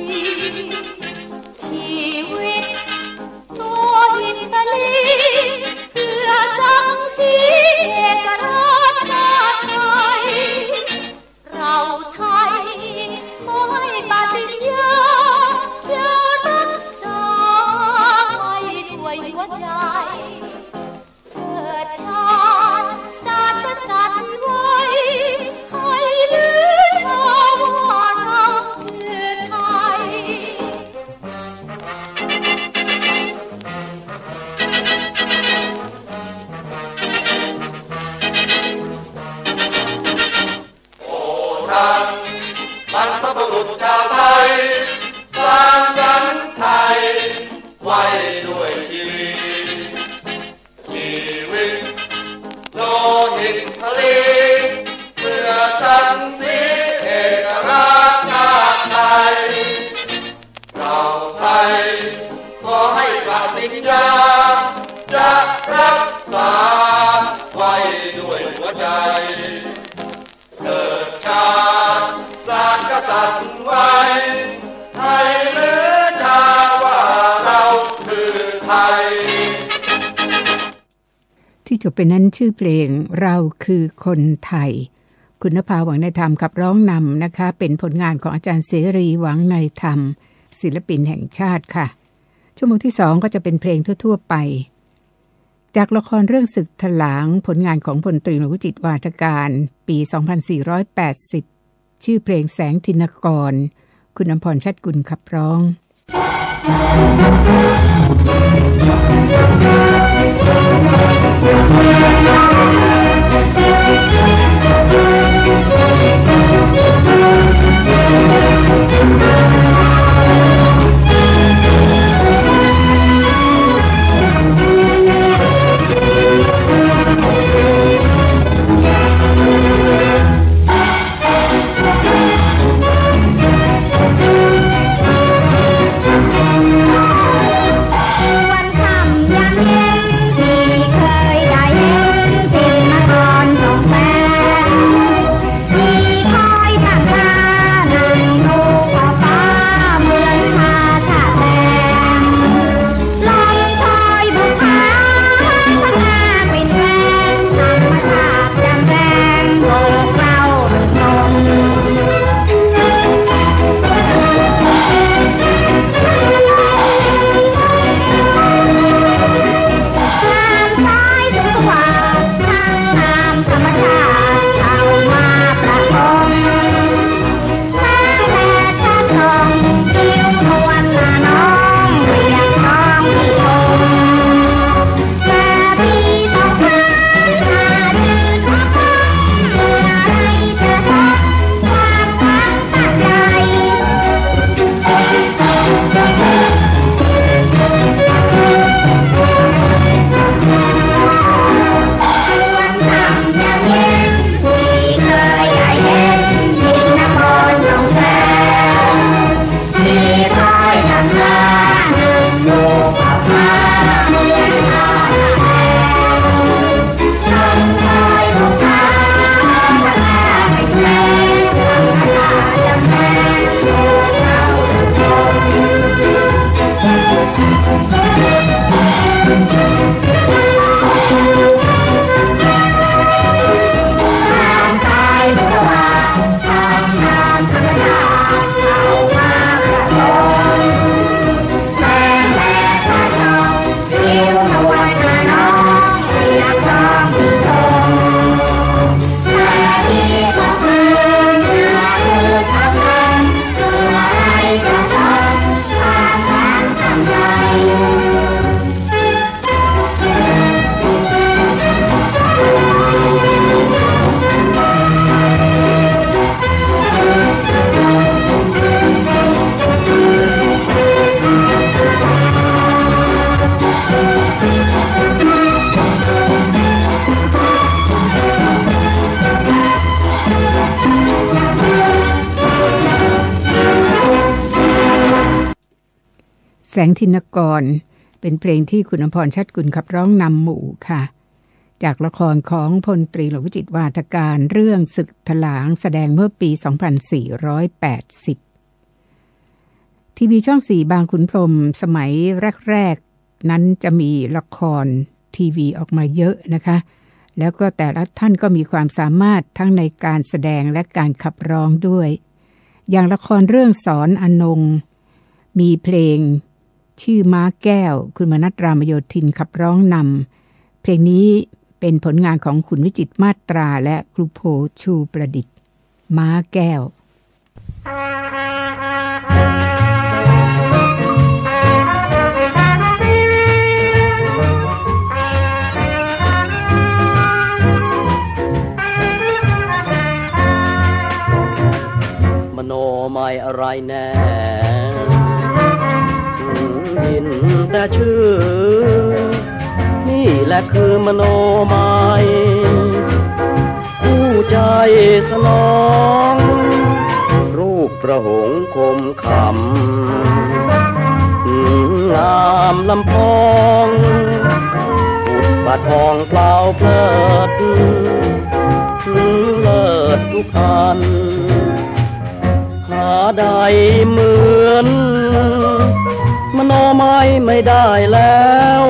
ชีวิตตัวหินทะเลเพื่อสังสีเอกราชชาติไทยเราไทยขอให้ปฏิญาจะรักษาไว้ด้วยหัวใจเถิดชาติศาสตร์กษัตริย์ไว้ให้เหลือชาวว่าเราคือไทยโอ้ท่านบรรพบุรุษชาวไทยสร้างสรรค์ไทยไว้ด้วยชีวิตโลหิตทะเลเพื่อสันสีเอกราชชาติไทยเราไทยขอให้ปฏิญาจะรักษาไว้ด้วยหัวใจเถิดชาติศาสตร์กษัตริย์ไว้ให้เหลือชาว่าเราคือไทยที่จบไปนั้นชื่อเพลงเราคือคนไทยคุณภาหวังในธรรมขับร้องนำนะคะเป็นผลงานของอาจารย์เสรีหวังในธรรมศิลปินแห่งชาติค่ะชั่วโมงที่2ก็จะเป็นเพลงทั่วๆไปจากละครเรื่องศึกถลางผลงานของพลตรีนวจิตวาทการปี 2480 ชื่อเพลงแสงธินกรคุณอำพรชัดกุลขับร้องวันค่ำยามเย็นที่เคยได้เห็แสงธินกรเป็นเพลงที่คุณอภรณ์ชัดกุลขับร้องนำหมู่ค่ะจากละครของพลตรีหลวงวิจิตรวาทการเรื่องศึกถลางแสดงเมื่อปี 2480 ทีวีช่อง 4 บางขุนพรหมสมัยแรกๆนั้นจะมีละครทีวีออกมาเยอะนะคะแล้วก็แต่ละท่านก็มีความสามารถทั้งในการแสดงและการขับร้องด้วยอย่างละครเรื่องสอนอนงมีเพลงชื่อม้าแก้วคุณมนัส รามโยธินขับร้องนำเพลงนี้เป็นผลงานของคุณวิจิตรมาตราและครูโพชูประดิษฐ์ม้าแก้วมโนไม่อะไรแน่ยินแต่ชื่อนี่แหละคือมโนไม้คู่ใจสนองรูปประหงคมคำงามลำพองอุดปัดทองเปล่าเพลิดเลิศทุกอันหาได้เหมือนมโนไม้ไม่ได้แล้ว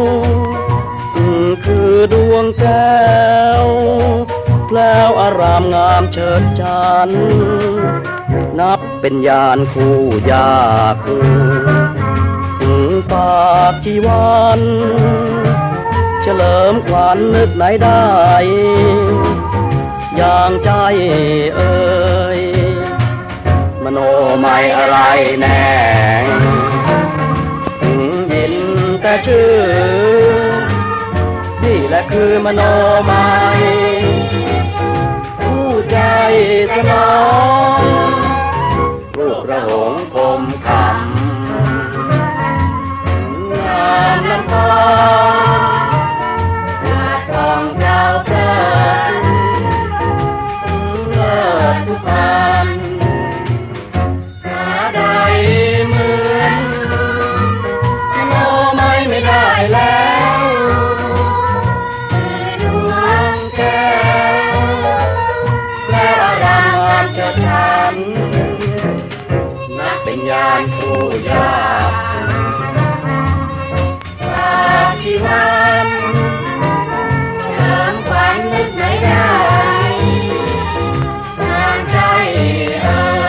คือดวงแก้วแล้วอารามงามเฉิดฉันนับเป็นยานคู่ยากฝากชีวันเฉลิมขวัญนึกไหนได้อย่างใจเอ่ยมโนไม่อะไรแน่ยินแต่ชื่อนี่แหละคือมโนไม้ผู้ใจสนองรูประหงคมคำงามลำพองหัวทองเจ้าเพิดเลิศทุกอันหาได้เหมือนมโนไม้ไม่ได้แล้วนับเป็นยานคู่ยากฝากชีวันเฉลิมขวัญนึกไหนได้ทางใจเอ่ย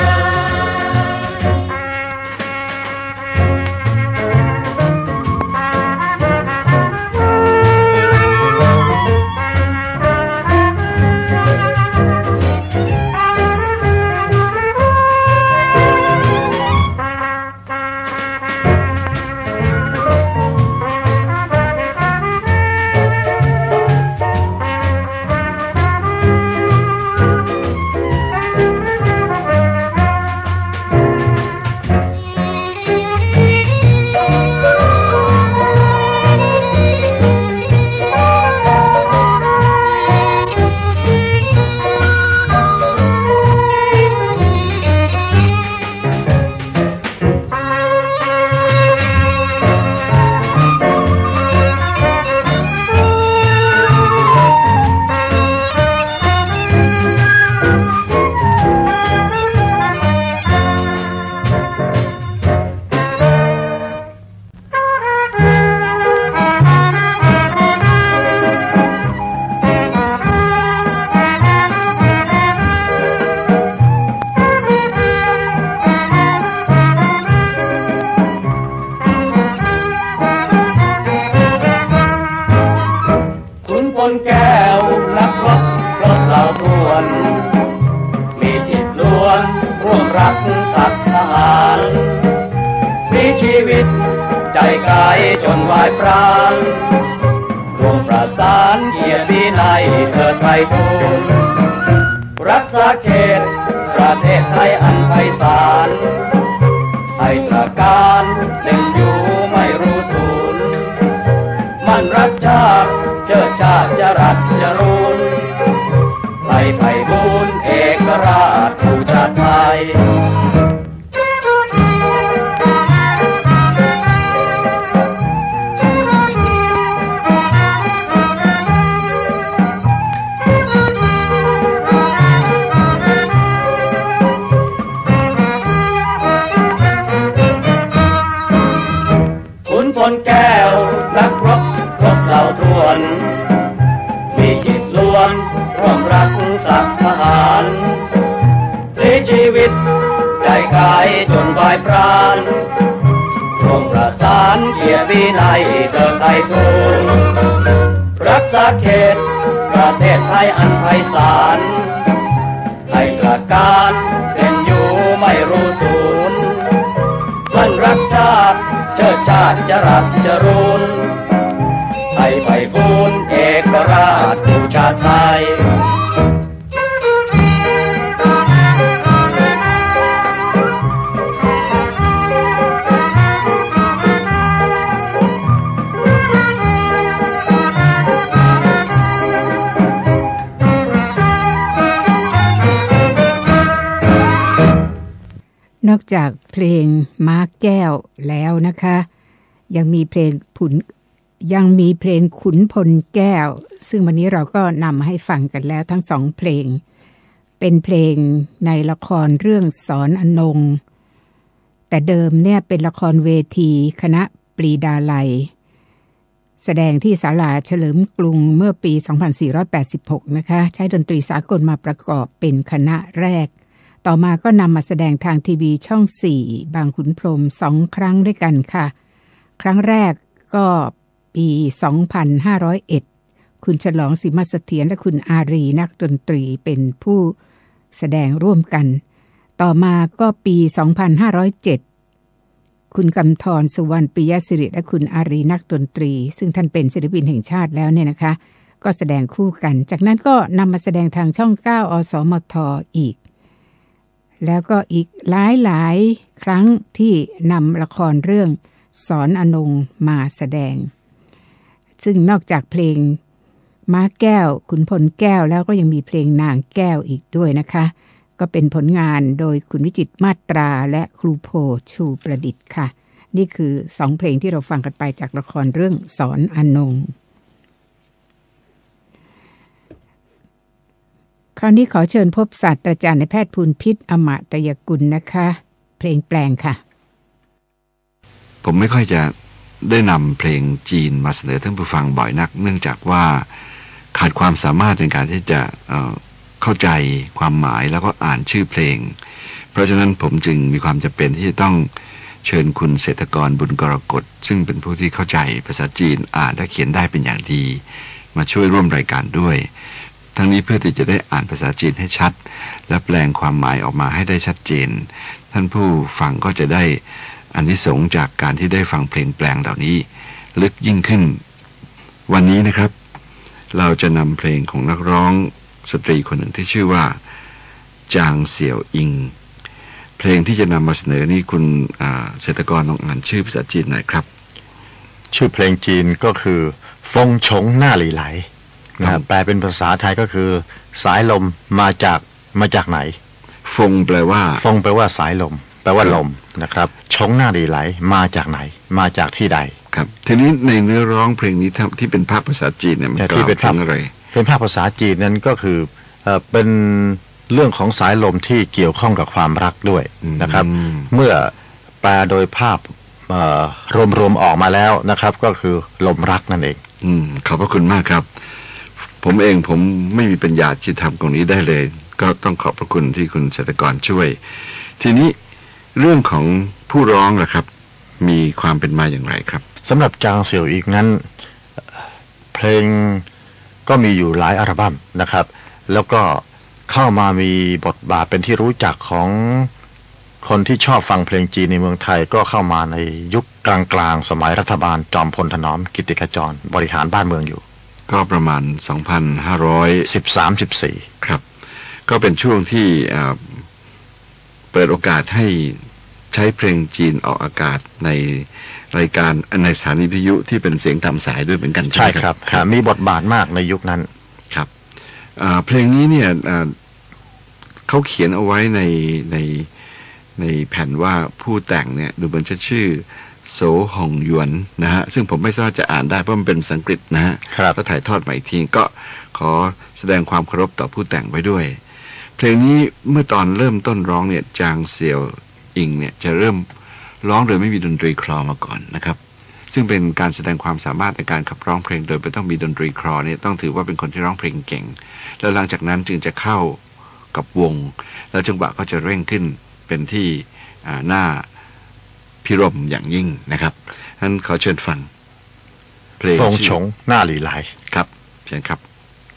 ใจกายจนวายพรานรวมประสานเกียรติในเถิดไพฑูรย์รักษาเขตประเทศไทยอันไพศาลให้ตระการเล่นอยู่ไม่รู้สูญมันรักชาติเชิดชาติจรัสจรูนไทยไพบูรณ์เอกราชผู้ชาติไทยกายจนวายพรานรวมประสานเกียรติวินัยเทิดไทยทูลรักษาเขตประเทศไทยอันไพศาลให้ตระการเป็นอยู่ไม่รู้สูญมันรักชาติเชิดชาติจรัสจรูนไทยไพบูรณ์เอกราชผู้ชาติไทยนอกจากเพลงม้าแก้วแล้วนะคะยังมีเพลงขุนพลแก้วซึ่งวันนี้เราก็นำมาให้ฟังกันแล้วทั้งสองเพลงเป็นเพลงในละครเรื่องสอนอนงแต่เดิมเนี่ยเป็นละครเวทีคณะปรีดาลัยแสดงที่ศาลาเฉลิมกรุงเมื่อปี 2486 นะคะใช้ดนตรีสากลมาประกอบเป็นคณะแรกต่อมาก็นำมาแสดงทางทีวีช่อง 4 บางขุนพรหม2 ครั้งด้วยกันค่ะครั้งแรกก็ปี 2501 คุณฉลองศรีมาเสถียรและคุณอารีนักดนตรีเป็นผู้แสดงร่วมกันต่อมาก็ปี 2507 คุณกำธรสุวรรณปิยสิริและคุณอารีนักดนตรีซึ่งท่านเป็นศิลปินแห่งชาติแล้วเนี่ยนะคะก็แสดงคู่กันจากนั้นก็นำมาแสดงทางช่อง 9 อสมทอีกแล้วก็อีกหลายครั้งที่นำละครเรื่องสอนอนงมาแสดงซึ่งนอกจากเพลงม้าแก้วขุนพลแก้วแล้วก็ยังมีเพลงนางแก้วอีกด้วยนะคะก็เป็นผลงานโดยคุณวิจิตรมาตราและครูโพชูประดิษฐ์ค่ะนี่คือ2เพลงที่เราฟังกันไปจากละครเรื่องสอนอนงคราวนี้ขอเชิญพบศาสตราจารย์นายแพทย์ภูลพิษอมตยกุลนะคะเพลงแปลงค่ะผมไม่ค่อยจะได้นำเพลงจีนมาเสนอท่านผู้ฟังบ่อยนักเนื่องจากว่าขาดความสามารถในการที่จะเข้าใจความหมายแล้วก็อ่านชื่อเพลงเพราะฉะนั้นผมจึงมีความจำเป็นที่จะต้องเชิญคุณเศรษฐกรบุญกรกฎซึ่งเป็นผู้ที่เข้าใจภาษาจีนอ่านและเขียนได้เป็นอย่างดีมาช่วยร่วมรายการด้วยทั้งนี้เพื่อที่จะได้อ่านภาษาจีนให้ชัดและแปลงความหมายออกมาให้ได้ชัดเจนท่านผู้ฟังก็จะได้อานิสงส์จากการที่ได้ฟังเพลงแปลงเหล่านี้ลึกยิ่งขึ้นวันนี้นะครับเราจะนำเพลงของนักร้องสตรีคนหนึ่งที่ชื่อว่าจางเสี่ยวอิงเพลงที่จะนำมาเสนอนี้คุณเศรษฐกรลองอ่านชื่อภาษาจีนหน่อยครับชื่อเพลงจีนก็คือฟงฉงหน้าหลี่ไหลนะแปลเป็นภาษาไทยก็คือสายลมมาจากไหนฟงแปลว่าสายลมแปลว่าลมนะครับฉงหน้าหลี่ไหลมาจากไหนมาจากที่ใดครับทีนี้ในเนื้อร้องเพลงนี้ที่เป็นภาคภาษาจีนเนี่ยมันกล่าวถึงอะไรเป็นภาคภาษาจีนนั้นก็คือเป็นเรื่องของสายลมที่เกี่ยวข้องกับความรักด้วยนะครับเมื่อแปลโดยภาพรวมๆออกมาแล้วนะครับก็คือลมรักนั่นเองขอบพระคุณมากครับผมไม่มีปัญญาที่ทำตรงนี้ได้เลยก็ต้องขอบพระคุณที่คุณเศรษฐกรช่วยทีนี้เรื่องของผู้ร้องล่ะครับมีความเป็นมาอย่างไรครับสำหรับจางเสี่ยวอีกนั้นเพลงก็มีอยู่หลายอัลบั้มนะครับแล้วก็เข้ามามีบทบาทเป็นที่รู้จักของคนที่ชอบฟังเพลงจีนในเมืองไทยก็เข้ามาในยุคกลางๆสมัยรัฐบาลจอมพลถนอมกิตติขจรบริหารบ้านเมืองอยู่ก็ประมาณ 2513-14 ครับก็เป็นช่วงที่เปิดโอกาสให้ใช้เพลงจีนออกอากาศในรายการในสถานีวิทยุที่เป็นเสียงตามสายด้วยเหมือนกันใช่ครับมีบทบาทมากในยุคนั้นครับเพลงนี้เนี่ยเขาเขียนเอาไว้ในแผ่นว่าผู้แต่งเนี่ยดูเหมือนจะชื่อโสหงหยวนนะฮะซึ่งผมไม่ทราบจะอ่านได้เพราะมันเป็นภาษาอังกฤษนะฮะก็ถ่ายทอดใหม่ทีก็ขอแสดงความเคารพต่อผู้แต่งไว้ด้วยเพลงนี้เมื่อตอนเริ่มต้นร้องเนี่ยจางเสี่ยวอิงเนี่ยจะเริ่มร้องโดยไม่มีดนตรีคลอมาก่อนนะครับซึ่งเป็นการแสดงความสามารถในการขับร้องเพลงโดยไม่ต้องมีดนตรีคลอเนี่ยต้องถือว่าเป็นคนที่ร้องเพลงเก่งแล้วหลังจากนั้นจึงจะเข้ากับวงแล้วจังหวะก็จะเร่งขึ้นเป็นที่น่าพิรมอย่างยิ่งนะครับท่านขอเชิญฟังเพลงฟงฉงหน้าหลีหลายครับเชิญครับ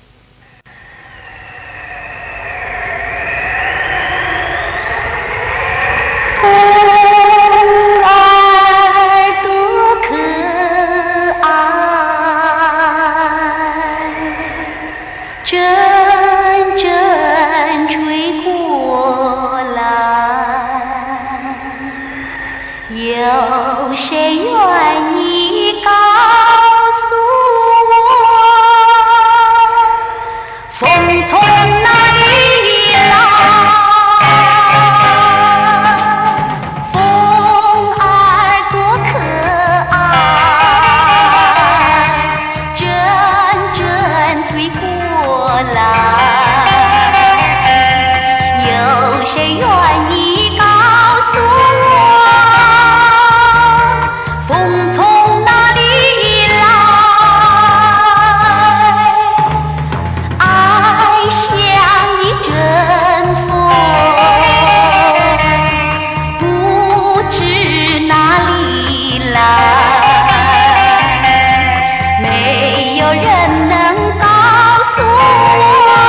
有谁愿意告诉我，风从哪里来？风儿多可爱，阵阵吹过来。有谁愿意告诉我？风从哪里来？爱像一阵风，不知哪里来，没有人能告诉我，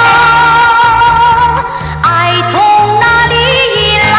爱从哪里来？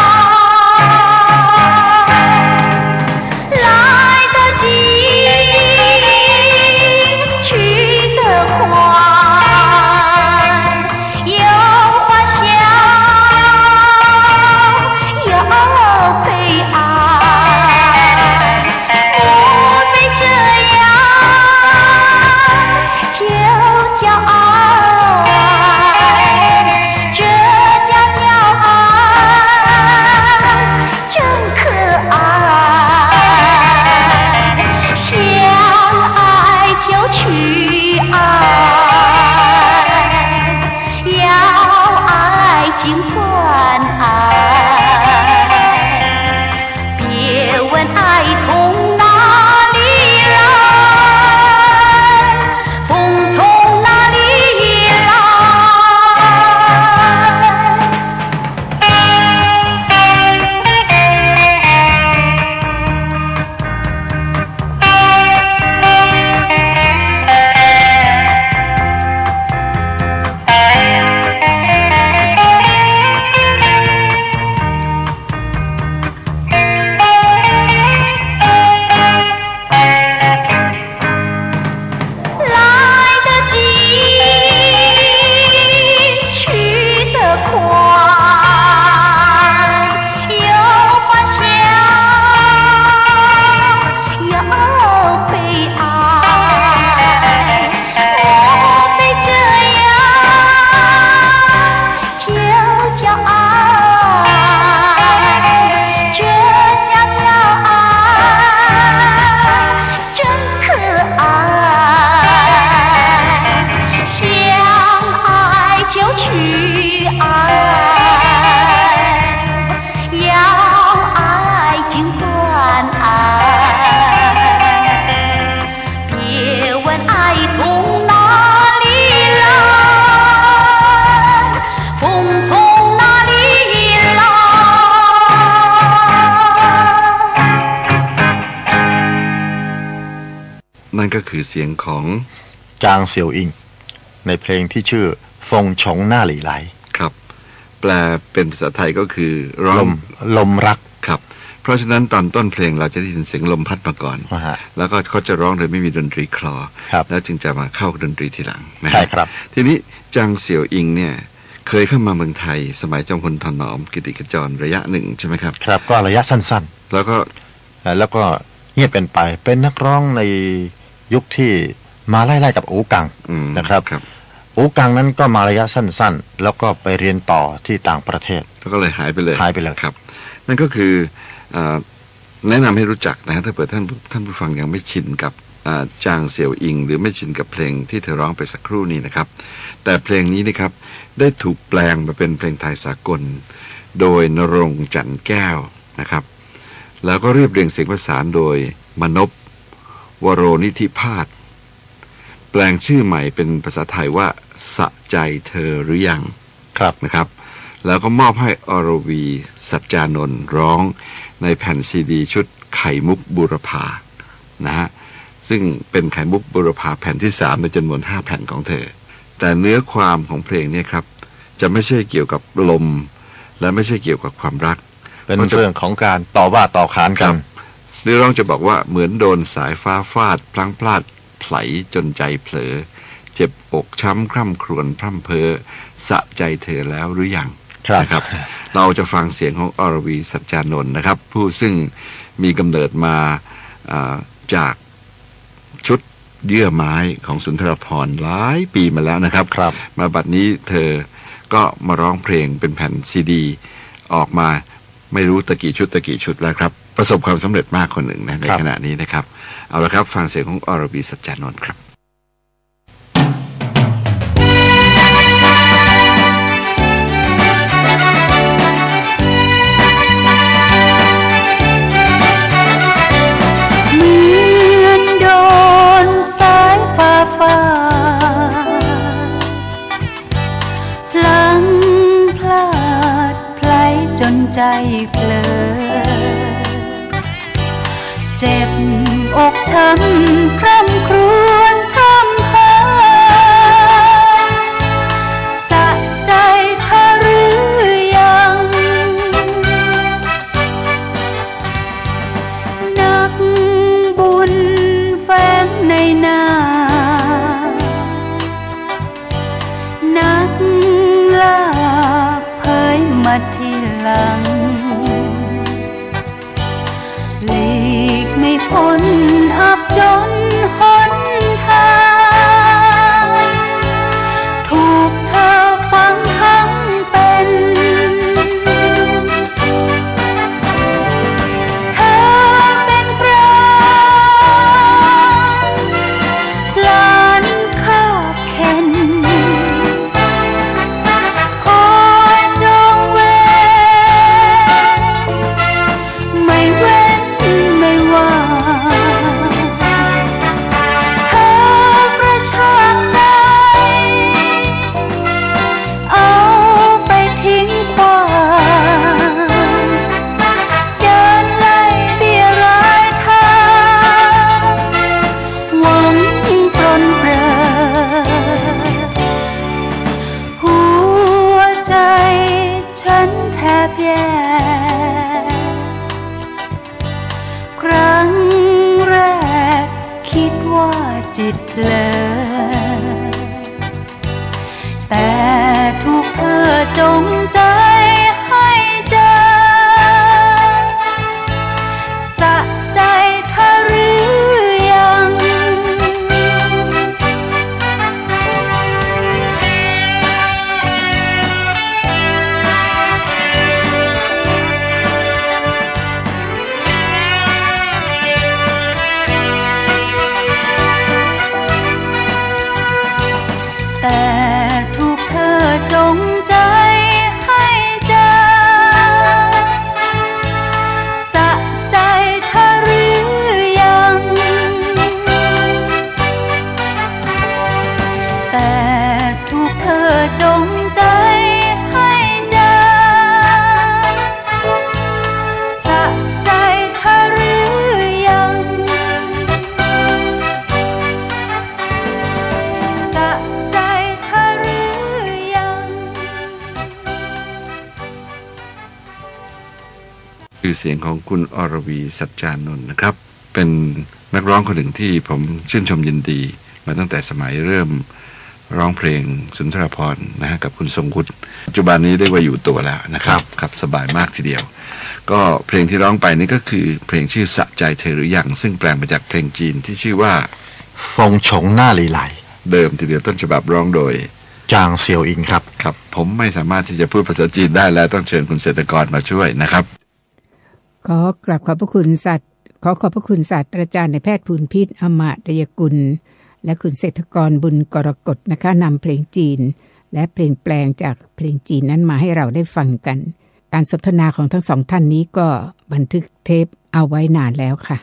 นั่นก็คือเสียงของจางเสี่ยวอิงในเพลงที่ชื่อฟงฉงหน้าหลีไหลครับแปลเป็นภาษาไทยก็คือลมรักครับเพราะฉะนั้นตอนต้นเพลงเราจะได้ยินเสียงลมพัดมาก่อนแล้วก็เขาจะร้องโดยไม่มีดนตรีคลอแล้วจึงจะมาเข้าดนตรีทีหลังนะใช่ครับทีนี้จางเสี่ยวอิงเนี่ยเคยเข้ามาเมืองไทยสมัยจอมพลถนอมกิติขจรระยะหนึ่งใช่ไหมครับครับก็ระยะสั้นๆแล้วก็เงียบเป็นไปเป็นนักร้องในยุคที่มาไล่ๆกับอูกังนะครับอูกังนั้นก็มาระยะสั้นๆแล้วก็ไปเรียนต่อที่ต่างประเทศแล้วก็เลยหายไปเลยครับนั่นก็คือแนะนำให้รู้จักนะถ้าเปิดท่านผู้ฟังยังไม่ชินกับจางเสี่ยวอิงหรือไม่ชินกับเพลงที่เธอร้องไปสักครู่นี้นะครับแต่เพลงนี้นะครับได้ถูกแปลงมาเป็นเพลงไทยสากลโดยณรงค์จันแก้วนะครับแล้วก็เรียบเรียงเสียงประสานโดยมนพวโรนิธิพาสแปลงชื่อใหม่เป็นภาษาไทยว่าสะใจเธอหรือยังครับนะครับแล้วก็มอบให้อรวีสัจจานนท์ร้องในแผ่นซีดีชุดไข่มุกบูรพานะฮะซึ่งเป็นไข่มุกบูรพาแผ่นที่3ในจำนวน5แผ่นของเธอแต่เนื้อความของเพลงนี้ครับจะไม่ใช่เกี่ยวกับลมและไม่ใช่เกี่ยวกับความรักเป็นเรื่องของการต่อว่าต่อขานกันเนื้อร้องจะบอกว่าเหมือนโดนสายฟ้าฟาดพลั้งพลาดไผลจนใจเผลอเจ็บอกช้ำคร่ำครวญพร่ำเพ้อสะใจเธอแล้วหรือยังนะครับ เราจะฟังเสียงของอรวีสัจจานนท์นะครับผู้ซึ่งมีกำเนิดมาจากชุดเยื่อไม้ของสุนทรภรณ์หลายปีมาแล้วนะครับมาบัดนี้เธอก็มาร้องเพลงเป็นแผ่นซีดีออกมาไม่รู้ตะกี้ชุดแล้วครับประสบความสำเร็จมากคนหนึ่งนะในขณะนี้นะครับเอาละครับฟังเสียงของอรวีสัจจานนท์ครับใจเผลอเจ็บอกช้ำคร่ำครวญพร่ำเพ้อสะใจเธอหรือยังนักบุญแฝงในนานักล่าเผยมาทีหลังหลีกไม่พ้นอับจนหนทางถูกเธอฟังทั้งเป็นเธอเป็นปราณหลานข้าเข็นจิตเพลอแต่ถูกเธอจงใจให้เจอสะใจเธอหรือยังแต่ถูกเธอจงใจให้เจอสะใจเธอหรือยังแต่ถูกเธอจงใจให้เจอสะใจเธอหรือยังคือเสียงของคุณอรวีสัจจานนท์นะครับเป็นนักร้องคนหนึ่งที่ผมชื่นชมยินดีมาตั้งแต่สมัยเริ่มร้องเพลงสุนทรภรณ์นะฮะกับคุณทรงวุฒิปัจจุบันนี้เรียกว่าอยู่ตัวแล้วนะครับครับสบายมากทีเดียวก็เพลงที่ร้องไปนี่ก็คือเพลงชื่อสะใจเธอหรือยังซึ่งแปลงมาจากเพลงจีนที่ชื่อว่าฟงฉงหน้าหลีไหลเดิมทีเดียวต้นฉบับร้องโดยจางเซียวอิงครับครับผมไม่สามารถที่จะพูดภาษาจีนได้แล้วต้องเชิญคุณเศรษฐกรมาช่วยนะครับขอกราบขอบพระคุณศาสตราจารย์นายแพทย์ภูลพิษอมาตยกุลและคุณเศรษฐกรบุญกรกฎนะคะนำเพลงจีนและเพลงแปลงจากเพลงจีนนั้นมาให้เราได้ฟังกันการสนทนาของทั้งสองท่านนี้ก็บันทึกเทปเอาไว้นานแล้วค่ะ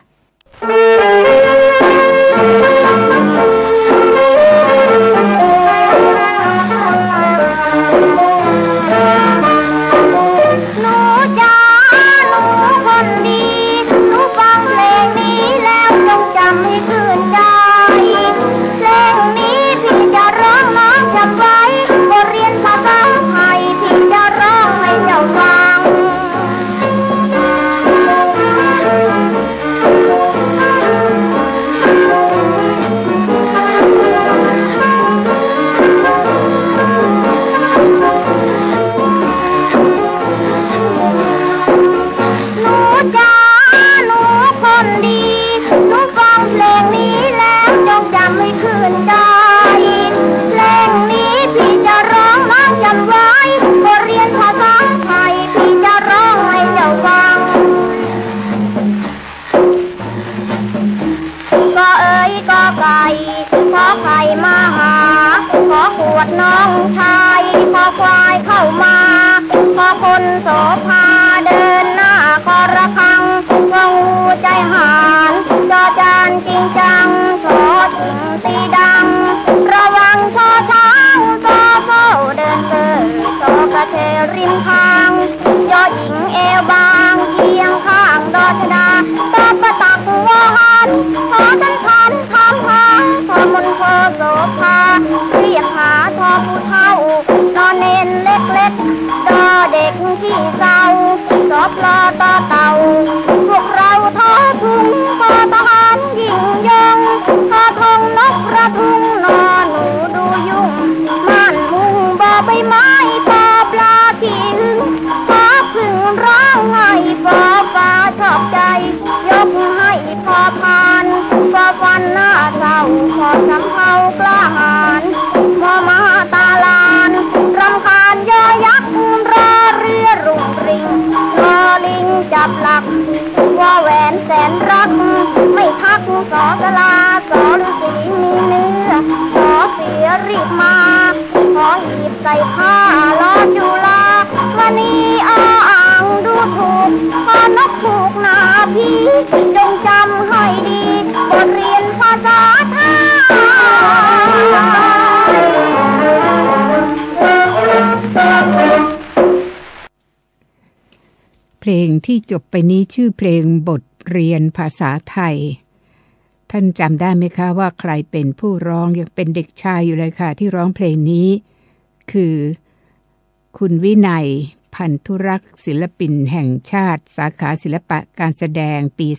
ดน้องชายพอควายเข้ามาพอคนโสภาเดินหน้าคอระฆังงูใจหานจอจานจริงจังโสถิงตีดังระวังโซช้างโซโซเดินเซอโซกระเทริมทางยอหญิงเอวบางเคียงข้างดอชดาตบประตักวานขอฉันทันทำหาทอมนโคโสภาเรียกหาทอผู้เฒ่านอนเน้นเล็กๆดอเด็กที่เศร้าสอบลอต่อเต่าพวกเราทอทุงพอทหารยิ่งยงทอทงนกกระทุงนอหนูดูยุ่งม่านมุงบ่อใบไม้ปอปลาที่หึงพอพึ่งร้องไห้ปอฟ้าชอบใจยกให้พอพานพอฟันหน้าเศร้าพอสำเภากล้าหาญพอมาตาลานรำคาญยอยักษ์รอเรือรุ่งริงรอลิงจับหลักว่าแหวนแสนรักไม่ทักสอสลาสอฤาษีมีเนื้อขอเสียรีบมาขอหยิบใส่ผ้าล้อจุฬามณีอ่างดูถูกพอนกถูกหน้าพี่จงจำให้ดีบทเรียนภาษาไทยเพลงที่จบไปนี้ชื่อเพลงบทเรียนภาษาไทยท่านจำได้ไหมคะว่าใครเป็นผู้ร้องยังเป็นเด็กชายอยู่เลยค่ะที่ร้องเพลงนี้คือคุณวินัยพันธุรักษ์ศิลปินแห่งชาติสาขาศิลปะการแสดงปี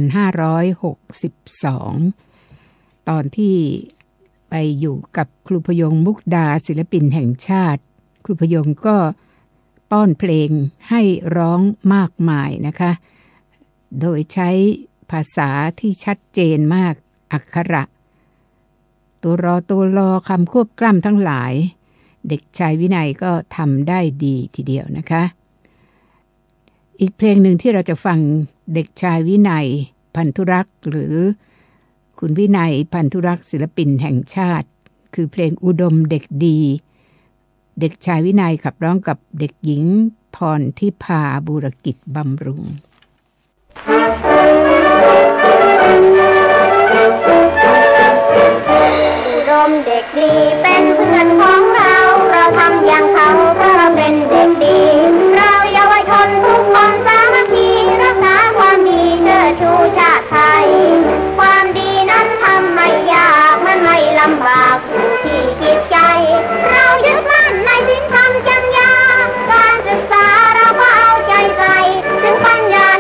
2562 ตอนที่ไปอยู่กับครูพยงมุกดาศิลปินแห่งชาติครูพยงก็ป้อนเพลงให้ร้องมากมายนะคะโดยใช้ภาษาที่ชัดเจนมากอักขระตัวรอตัวรอคำควบกล้ำทั้งหลายเด็กชายวินัยก็ทำได้ดีทีเดียวนะคะอีกเพลงหนึ่งที่เราจะฟังเด็กชายวินัยพันธุรักษ์หรือคุณวินัยพันธุรักษ์ศิลปินแห่งชาติคือเพลงอุดมเด็กดีเด็กชายวินัยขับร้องกับเด็กหญิงพรทิพาบูรกิจบำรุงอุดมเด็กดีเป็นเพื่อนของเราเราทำอย่างเขาเพราะเราเป็นเด็กดีเราเยาวชนทุกคนสามัคคีรักษาความดีเชิดชูชาติไทยความดีนั้นทำไม่ยากมันไม่ลำบากอยู่ที่จิตใจเรายึดมั่นในศีลธรรมจรรยาการศึกษาเราก็เอาใจใส่ถึงปัญญา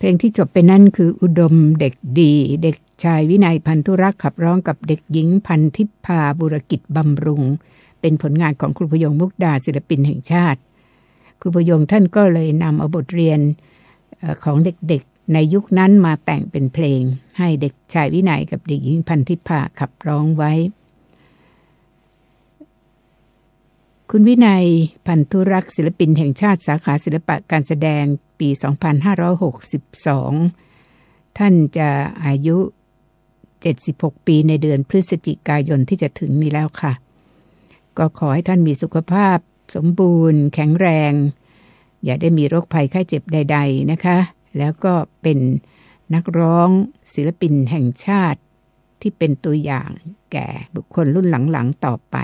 ลงที่จบไปนั่นคืออุดมเด็กดีเด็กชายวินัยพันธุรักษ์ขับร้องกับเด็กหญิงพันทิพพาบุรกิจบำรุงเป็นผลงานของครูพยงมุกดาศิลปินแห่งชาติครูพยงท่านก็เลยนำเอาบทเรียนของเด็กๆในยุคนั้นมาแต่งเป็นเพลงให้เด็กชายวินัยกับเด็กหญิงพันทิพพาขับร้องไว้คุณวินัยพันธุรักษ์ศิลปินแห่งชาติสาขาศิลปะการแสดงปี 2562 ท่านจะอายุ76 ปีในเดือนพฤศจิกายนที่จะถึงนี้แล้วค่ะก็ขอให้ท่านมีสุขภาพสมบูรณ์แข็งแรงอย่าได้มีโรคภัยไข้เจ็บใดๆนะคะแล้วก็เป็นนักร้องศิลปินแห่งชาติที่เป็นตัวอย่างแก่บุคคลรุ่นหลังๆต่อไป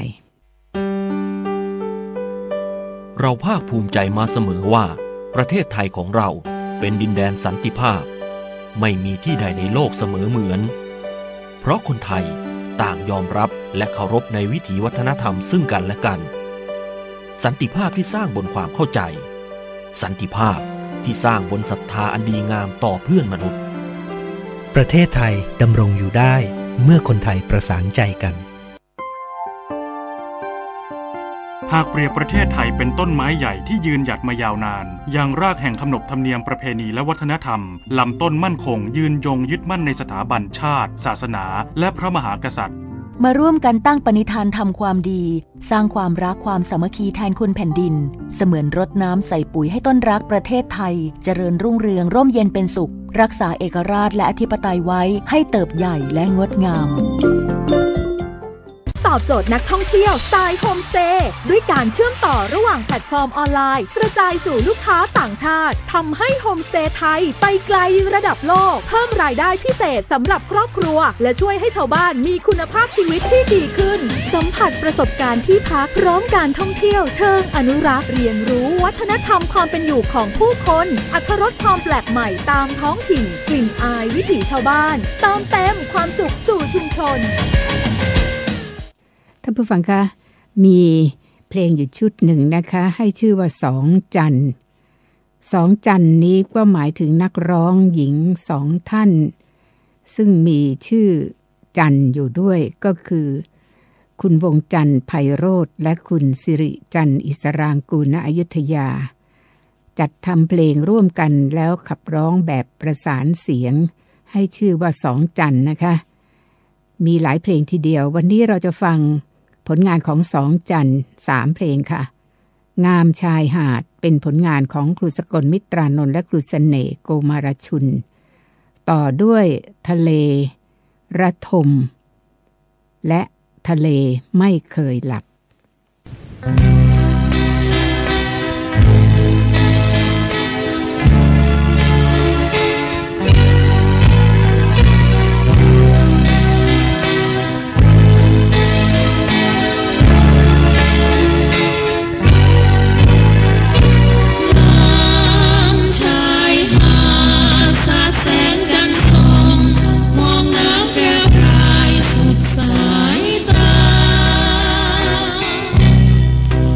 เราภาคภูมิใจมาเสมอว่าประเทศไทยของเราเป็นดินแดนสันติภาพไม่มีที่ใดในโลกเสมอเหมือนเพราะคนไทยต่างยอมรับและเคารพในวิถีวัฒนธรรมซึ่งกันและกันสันติภาพที่สร้างบนความเข้าใจสันติภาพที่สร้างบนศรัทธาอันดีงามต่อเพื่อนมนุษย์ประเทศไทยดำรงอยู่ได้เมื่อคนไทยประสานใจกันหากเปรียบประเทศไทยเป็นต้นไม้ใหญ่ที่ยืนหยัดมายาวนานยังรากแห่งขนบธรรมเนียมประเพณีและวัฒนธรรมลำต้นมั่นคงยืนยงยึดมั่นในสถาบันชาติศาสนาและพระมหากษัตริย์มาร่วมกันตั้งปณิธานทำความดีสร้างความรักความสามัคคีแทนคุณแผ่นดินเสมือนรดน้ำใส่ปุ๋ยให้ต้นรักประเทศไทยเจริญรุ่งเรืองร่มเย็นเป็นสุขรักษาเอกราชและอธิปไตยไว้ให้เติบใหญ่และงดงามตอบโจทย์นักท่องเที่ยวสไตล์โฮมสเตย์ด้วยการเชื่อมต่อระหว่างแพลตฟอร์มออนไลน์กระจายสู่ลูกค้าต่างชาติทำให้โฮมสเตย์ไทยไปไกลระดับโลกเพิ่มรายได้พิเศษสำหรับครอบครัวและช่วยให้ชาวบ้านมีคุณภาพชีวิตที่ดีขึ้นสัมผัสประสบการณ์ที่พักพร้อมการท่องเที่ยวเชิงอนุรักษ์เรียนรู้วัฒนธรรมความเป็นอยู่ของผู้คนอรรถรสความแปลกใหม่ตามท้องถิ่นกลิ่นอายวิถีชาวบ้านเติมเต็มความสุขสู่ชุมชนท่านผู้ฟังคะมีเพลงอยู่ชุดหนึ่งนะคะให้ชื่อว่าสองจันสองจันนี้ก็หมายถึงนักร้องหญิงสองท่านซึ่งมีชื่อจันอยู่ด้วยก็คือคุณวงจันทร์ไพโรจน์และคุณสิริจันทร์อิสรางกูลณอยุธยาจัดทำเพลงร่วมกันแล้วขับร้องแบบประสานเสียงให้ชื่อว่าสองจันนะคะมีหลายเพลงทีเดียววันนี้เราจะฟังผลงานของสองจัน3เพลงค่ะงามชายหาดเป็นผลงานของครูสกลมิตรานนท์และครูเสน่ห์โกมารชุนต่อด้วยทะเลระทมและทะเลไม่เคยหลับเ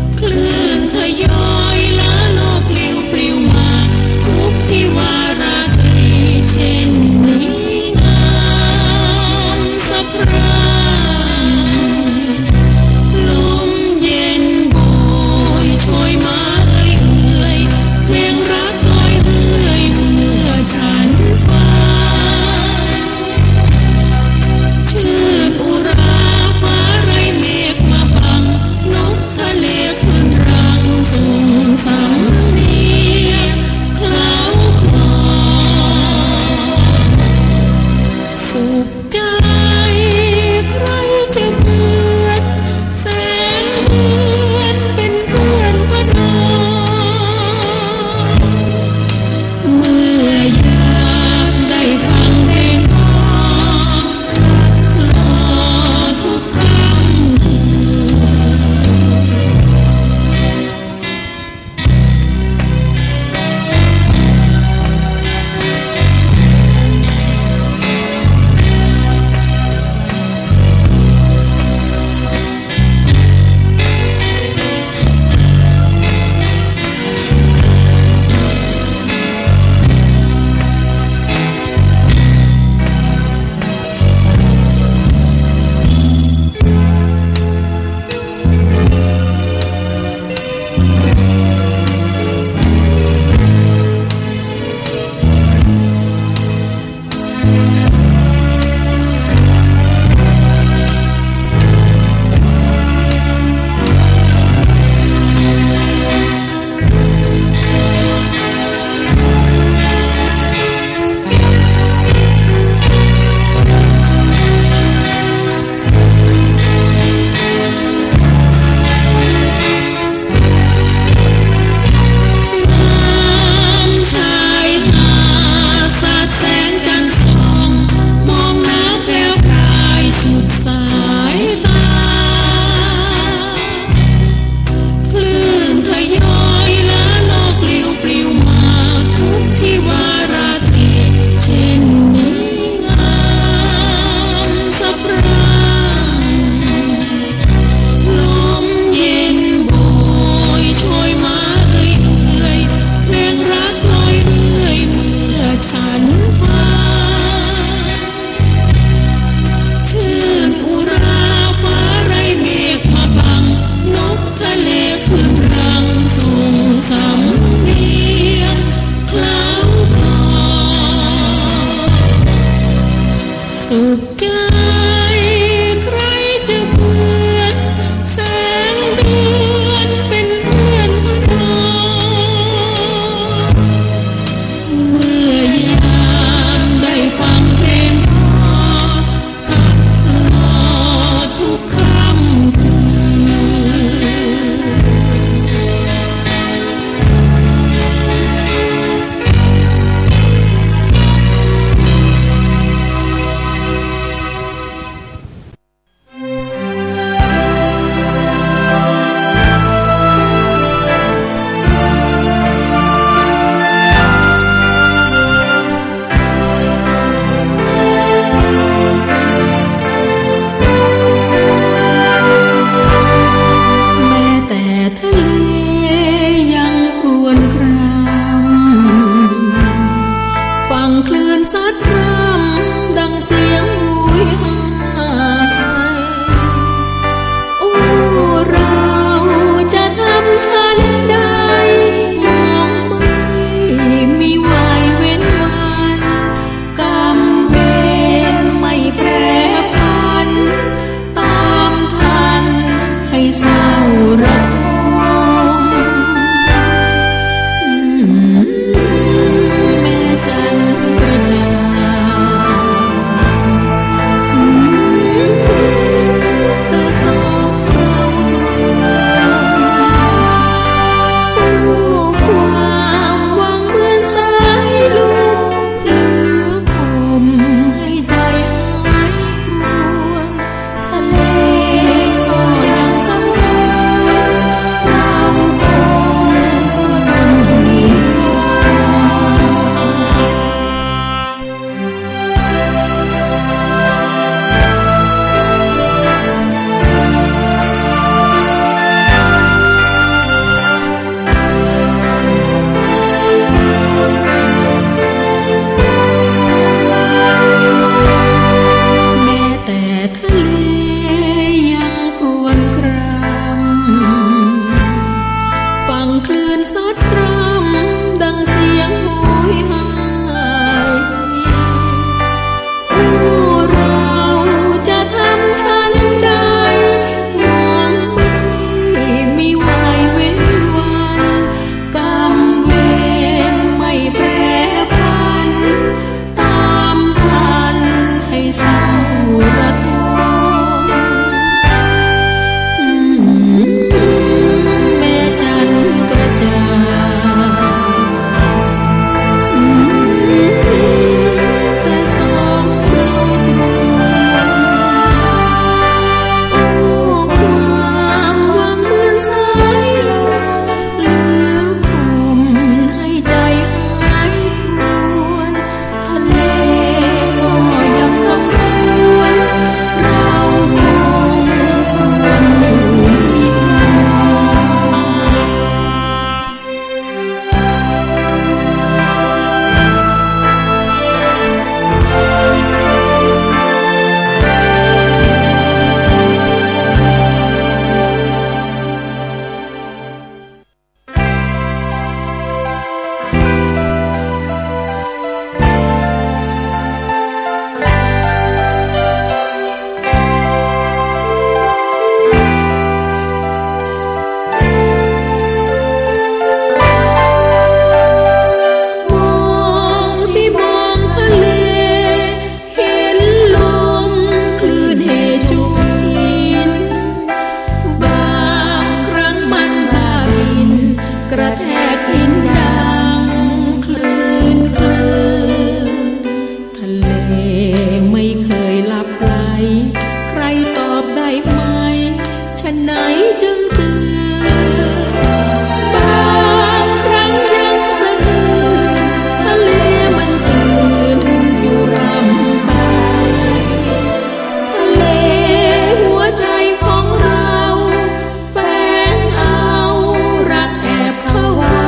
ยินดังคลื่นคลื่นทะเลไม่เคยหลับไหลใครตอบได้ไหมฉะไหนจึงตื่นบางครั้งยังสะอื้นทะเลมันตื่นอยู่รำไปทะเลหัวใจของเราแฝงเอารักแอบเข้าไว้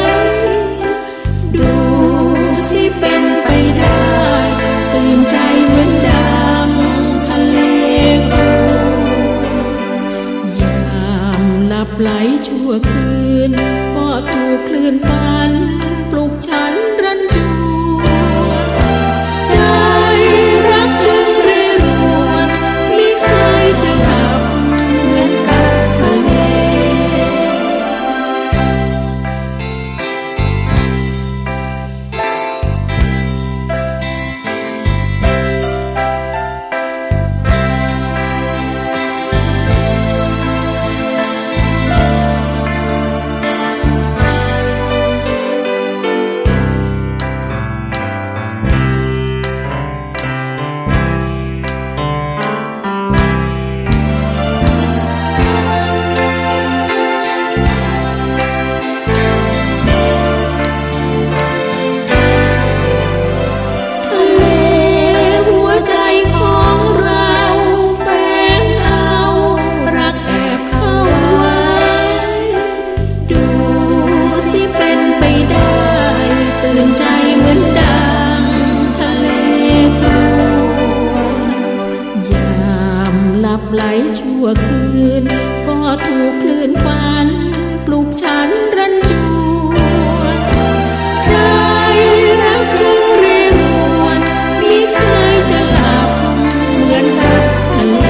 ดูสิเป็นไปได้ตื่นใจเหมือนดังทะเลโกยามหลับไหลชั่วคืนก็ถูกคลื่นพันปลุกฉันรันจวนใจรักจึงเร่ร่วนมิเคยจะหลับเหมือนกับทะเลไหลชั่วคืนก็ถูกคลื่นฝันปลุกฉันรันจวนใจรักจึงเร่ร่วนมิเคยจะหลับเหมือนกับทะเล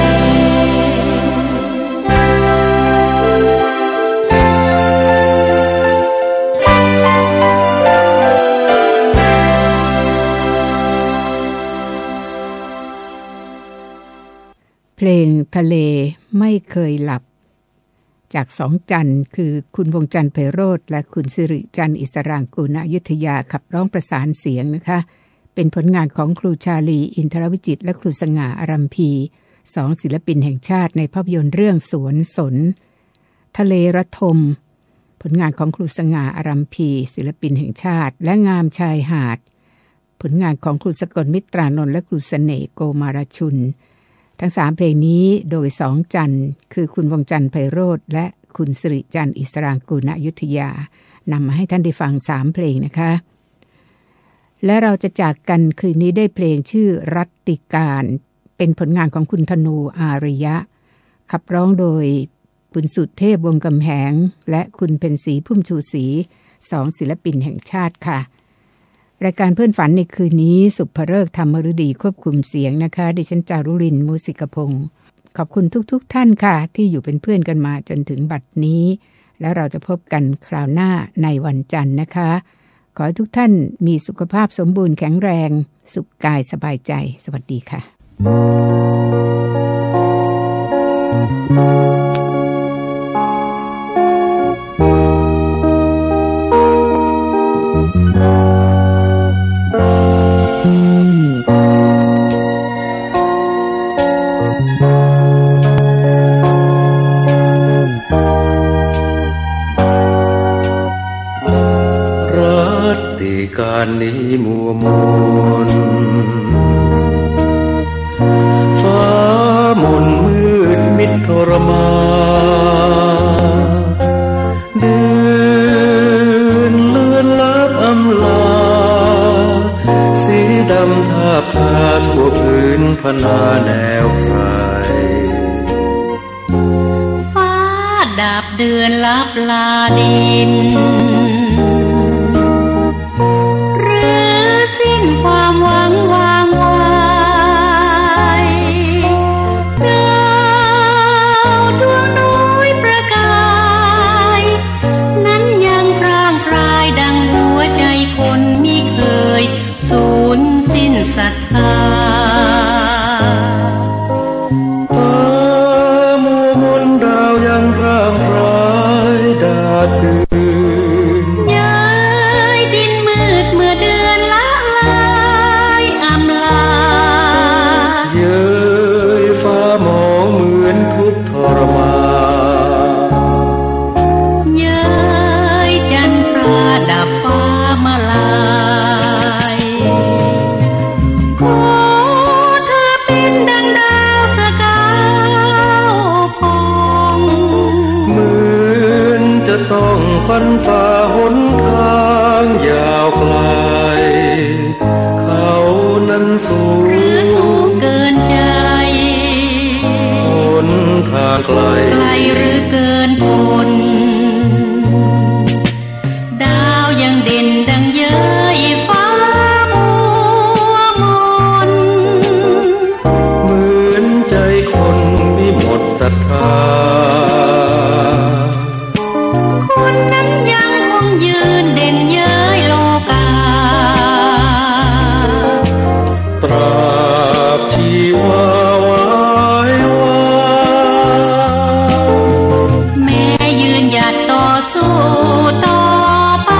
เพลงทะเลไม่เคยหลับจากสองจันทร์คือคุณวงจันทร์ไพโรจน์และคุณสิริจันทร์อิสรางกูลอยุธยาขับร้องประสานเสียงนะคะเป็นผลงานของครูชาลีอินทรวิจิตรและครูสง่าอารัมพีสองศิลปินแห่งชาติในภาพยนตร์เรื่องสวนสนทะเลระทมผลงานของครูสง่าอารัมพีศิลปินแห่งชาติและงามชายหาดผลงานของครูสกลมิตรานนท์และครูเสน่ห์โกมารชุนทั้ง3เพลงนี้โดยสองจันทร์คือคุณวงจันทร์ไพโรจน์และคุณสิริจันทร์อิสรางกูลอยุธยานำมาให้ท่านได้ฟัง3เพลงนะคะและเราจะจากกันคืนนี้ได้เพลงชื่อรัตติการเป็นผลงานของคุณธนูอาริยะขับร้องโดยคุณสุเทพวงศ์กำแหงและคุณเพ็ญศรีพุ่มชูศรี2ศิลปินแห่งชาติค่ะรายการเพื่อนฝันในคืนนี้สุภฤกษ์ธรรมฤดีควบคุมเสียงนะคะดิฉันจารุรินทร์มูสิกพงศ์ขอบคุณทุกท่านค่ะที่อยู่เป็นเพื่อนกันมาจนถึงบัดนี้แล้วเราจะพบกันคราวหน้าในวันจันทร์นะคะขอให้ทุกท่านมีสุขภาพสมบูรณ์แข็งแรงสุขกายสบายใจสวัสดีค่ะการนี้มัวมนฟ้ามนมืดมิดทรมานเดือนเลือนลับอำลาสีดำทาบทาทั่วพื้นพนาแนวไพรฟ้าดับเดือนลับลาดินความหวังวางไว้ดาวดวงน้อยประกายนั้นยังร่างพรายดังหัวใจคนมิเคยสูญสิ้นศรัทธาฟ้ามัวมนดาวยังร่างพรายดาดดืดับฟ้ามาลายขอเธอเป็นดังดาวสกาวพองเหมือนจะต้องฟันฝ่าหนทางยาวไกลเขานั้นสูงหรือสูงเกินใจหนทางไกลหรือเกินทนดาวยังเด่นดังเย้ยฟ้ามัวมนเหมือนใจคนมีหมดศรัทธาคนนั้นยังคงยืนเด่นเย้ยโลกาตราบชีวาวายแม้ยืนหยัดต่อสู้ต่อไป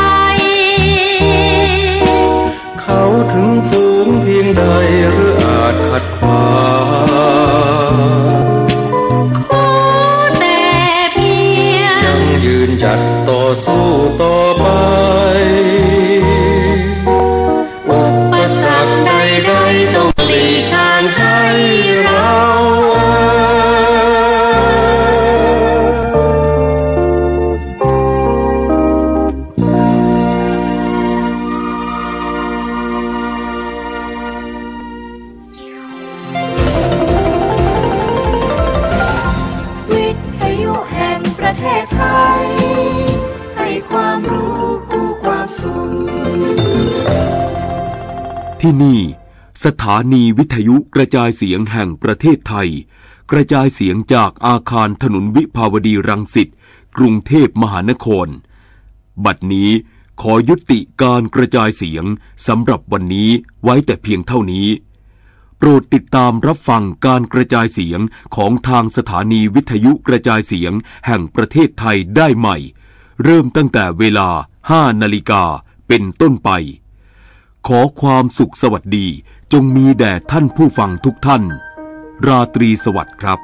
เขาถึงสูงเพียงใดหรืออาจขัดขวางขอแต่เพียงยังยืนหยัดต่อสู้ต่อไปอุปสรรคใดๆต้องหลีกทางให้เราวิทยุแห่งประเทศไทยให้ความรู้กู้ความสุขที่นี่สถานีวิทยุกระจายเสียงแห่งประเทศไทยกระจายเสียงจากอาคารถนนวิภาวดีรังสิตกรุงเทพมหานครบัดนี้ขอยุติการกระจายเสียงสำหรับวันนี้ไว้แต่เพียงเท่านี้โปรดติดตามรับฟังการกระจายเสียงของทางสถานีวิทยุกระจายเสียงแห่งประเทศไทยได้ใหม่เริ่มตั้งแต่เวลา 5 นาฬิกาเป็นต้นไปขอความสุขสวัสดีจงมีแด่ท่านผู้ฟังทุกท่านราตรีสวัสดิ์ครับ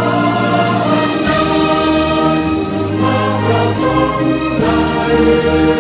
Thank you.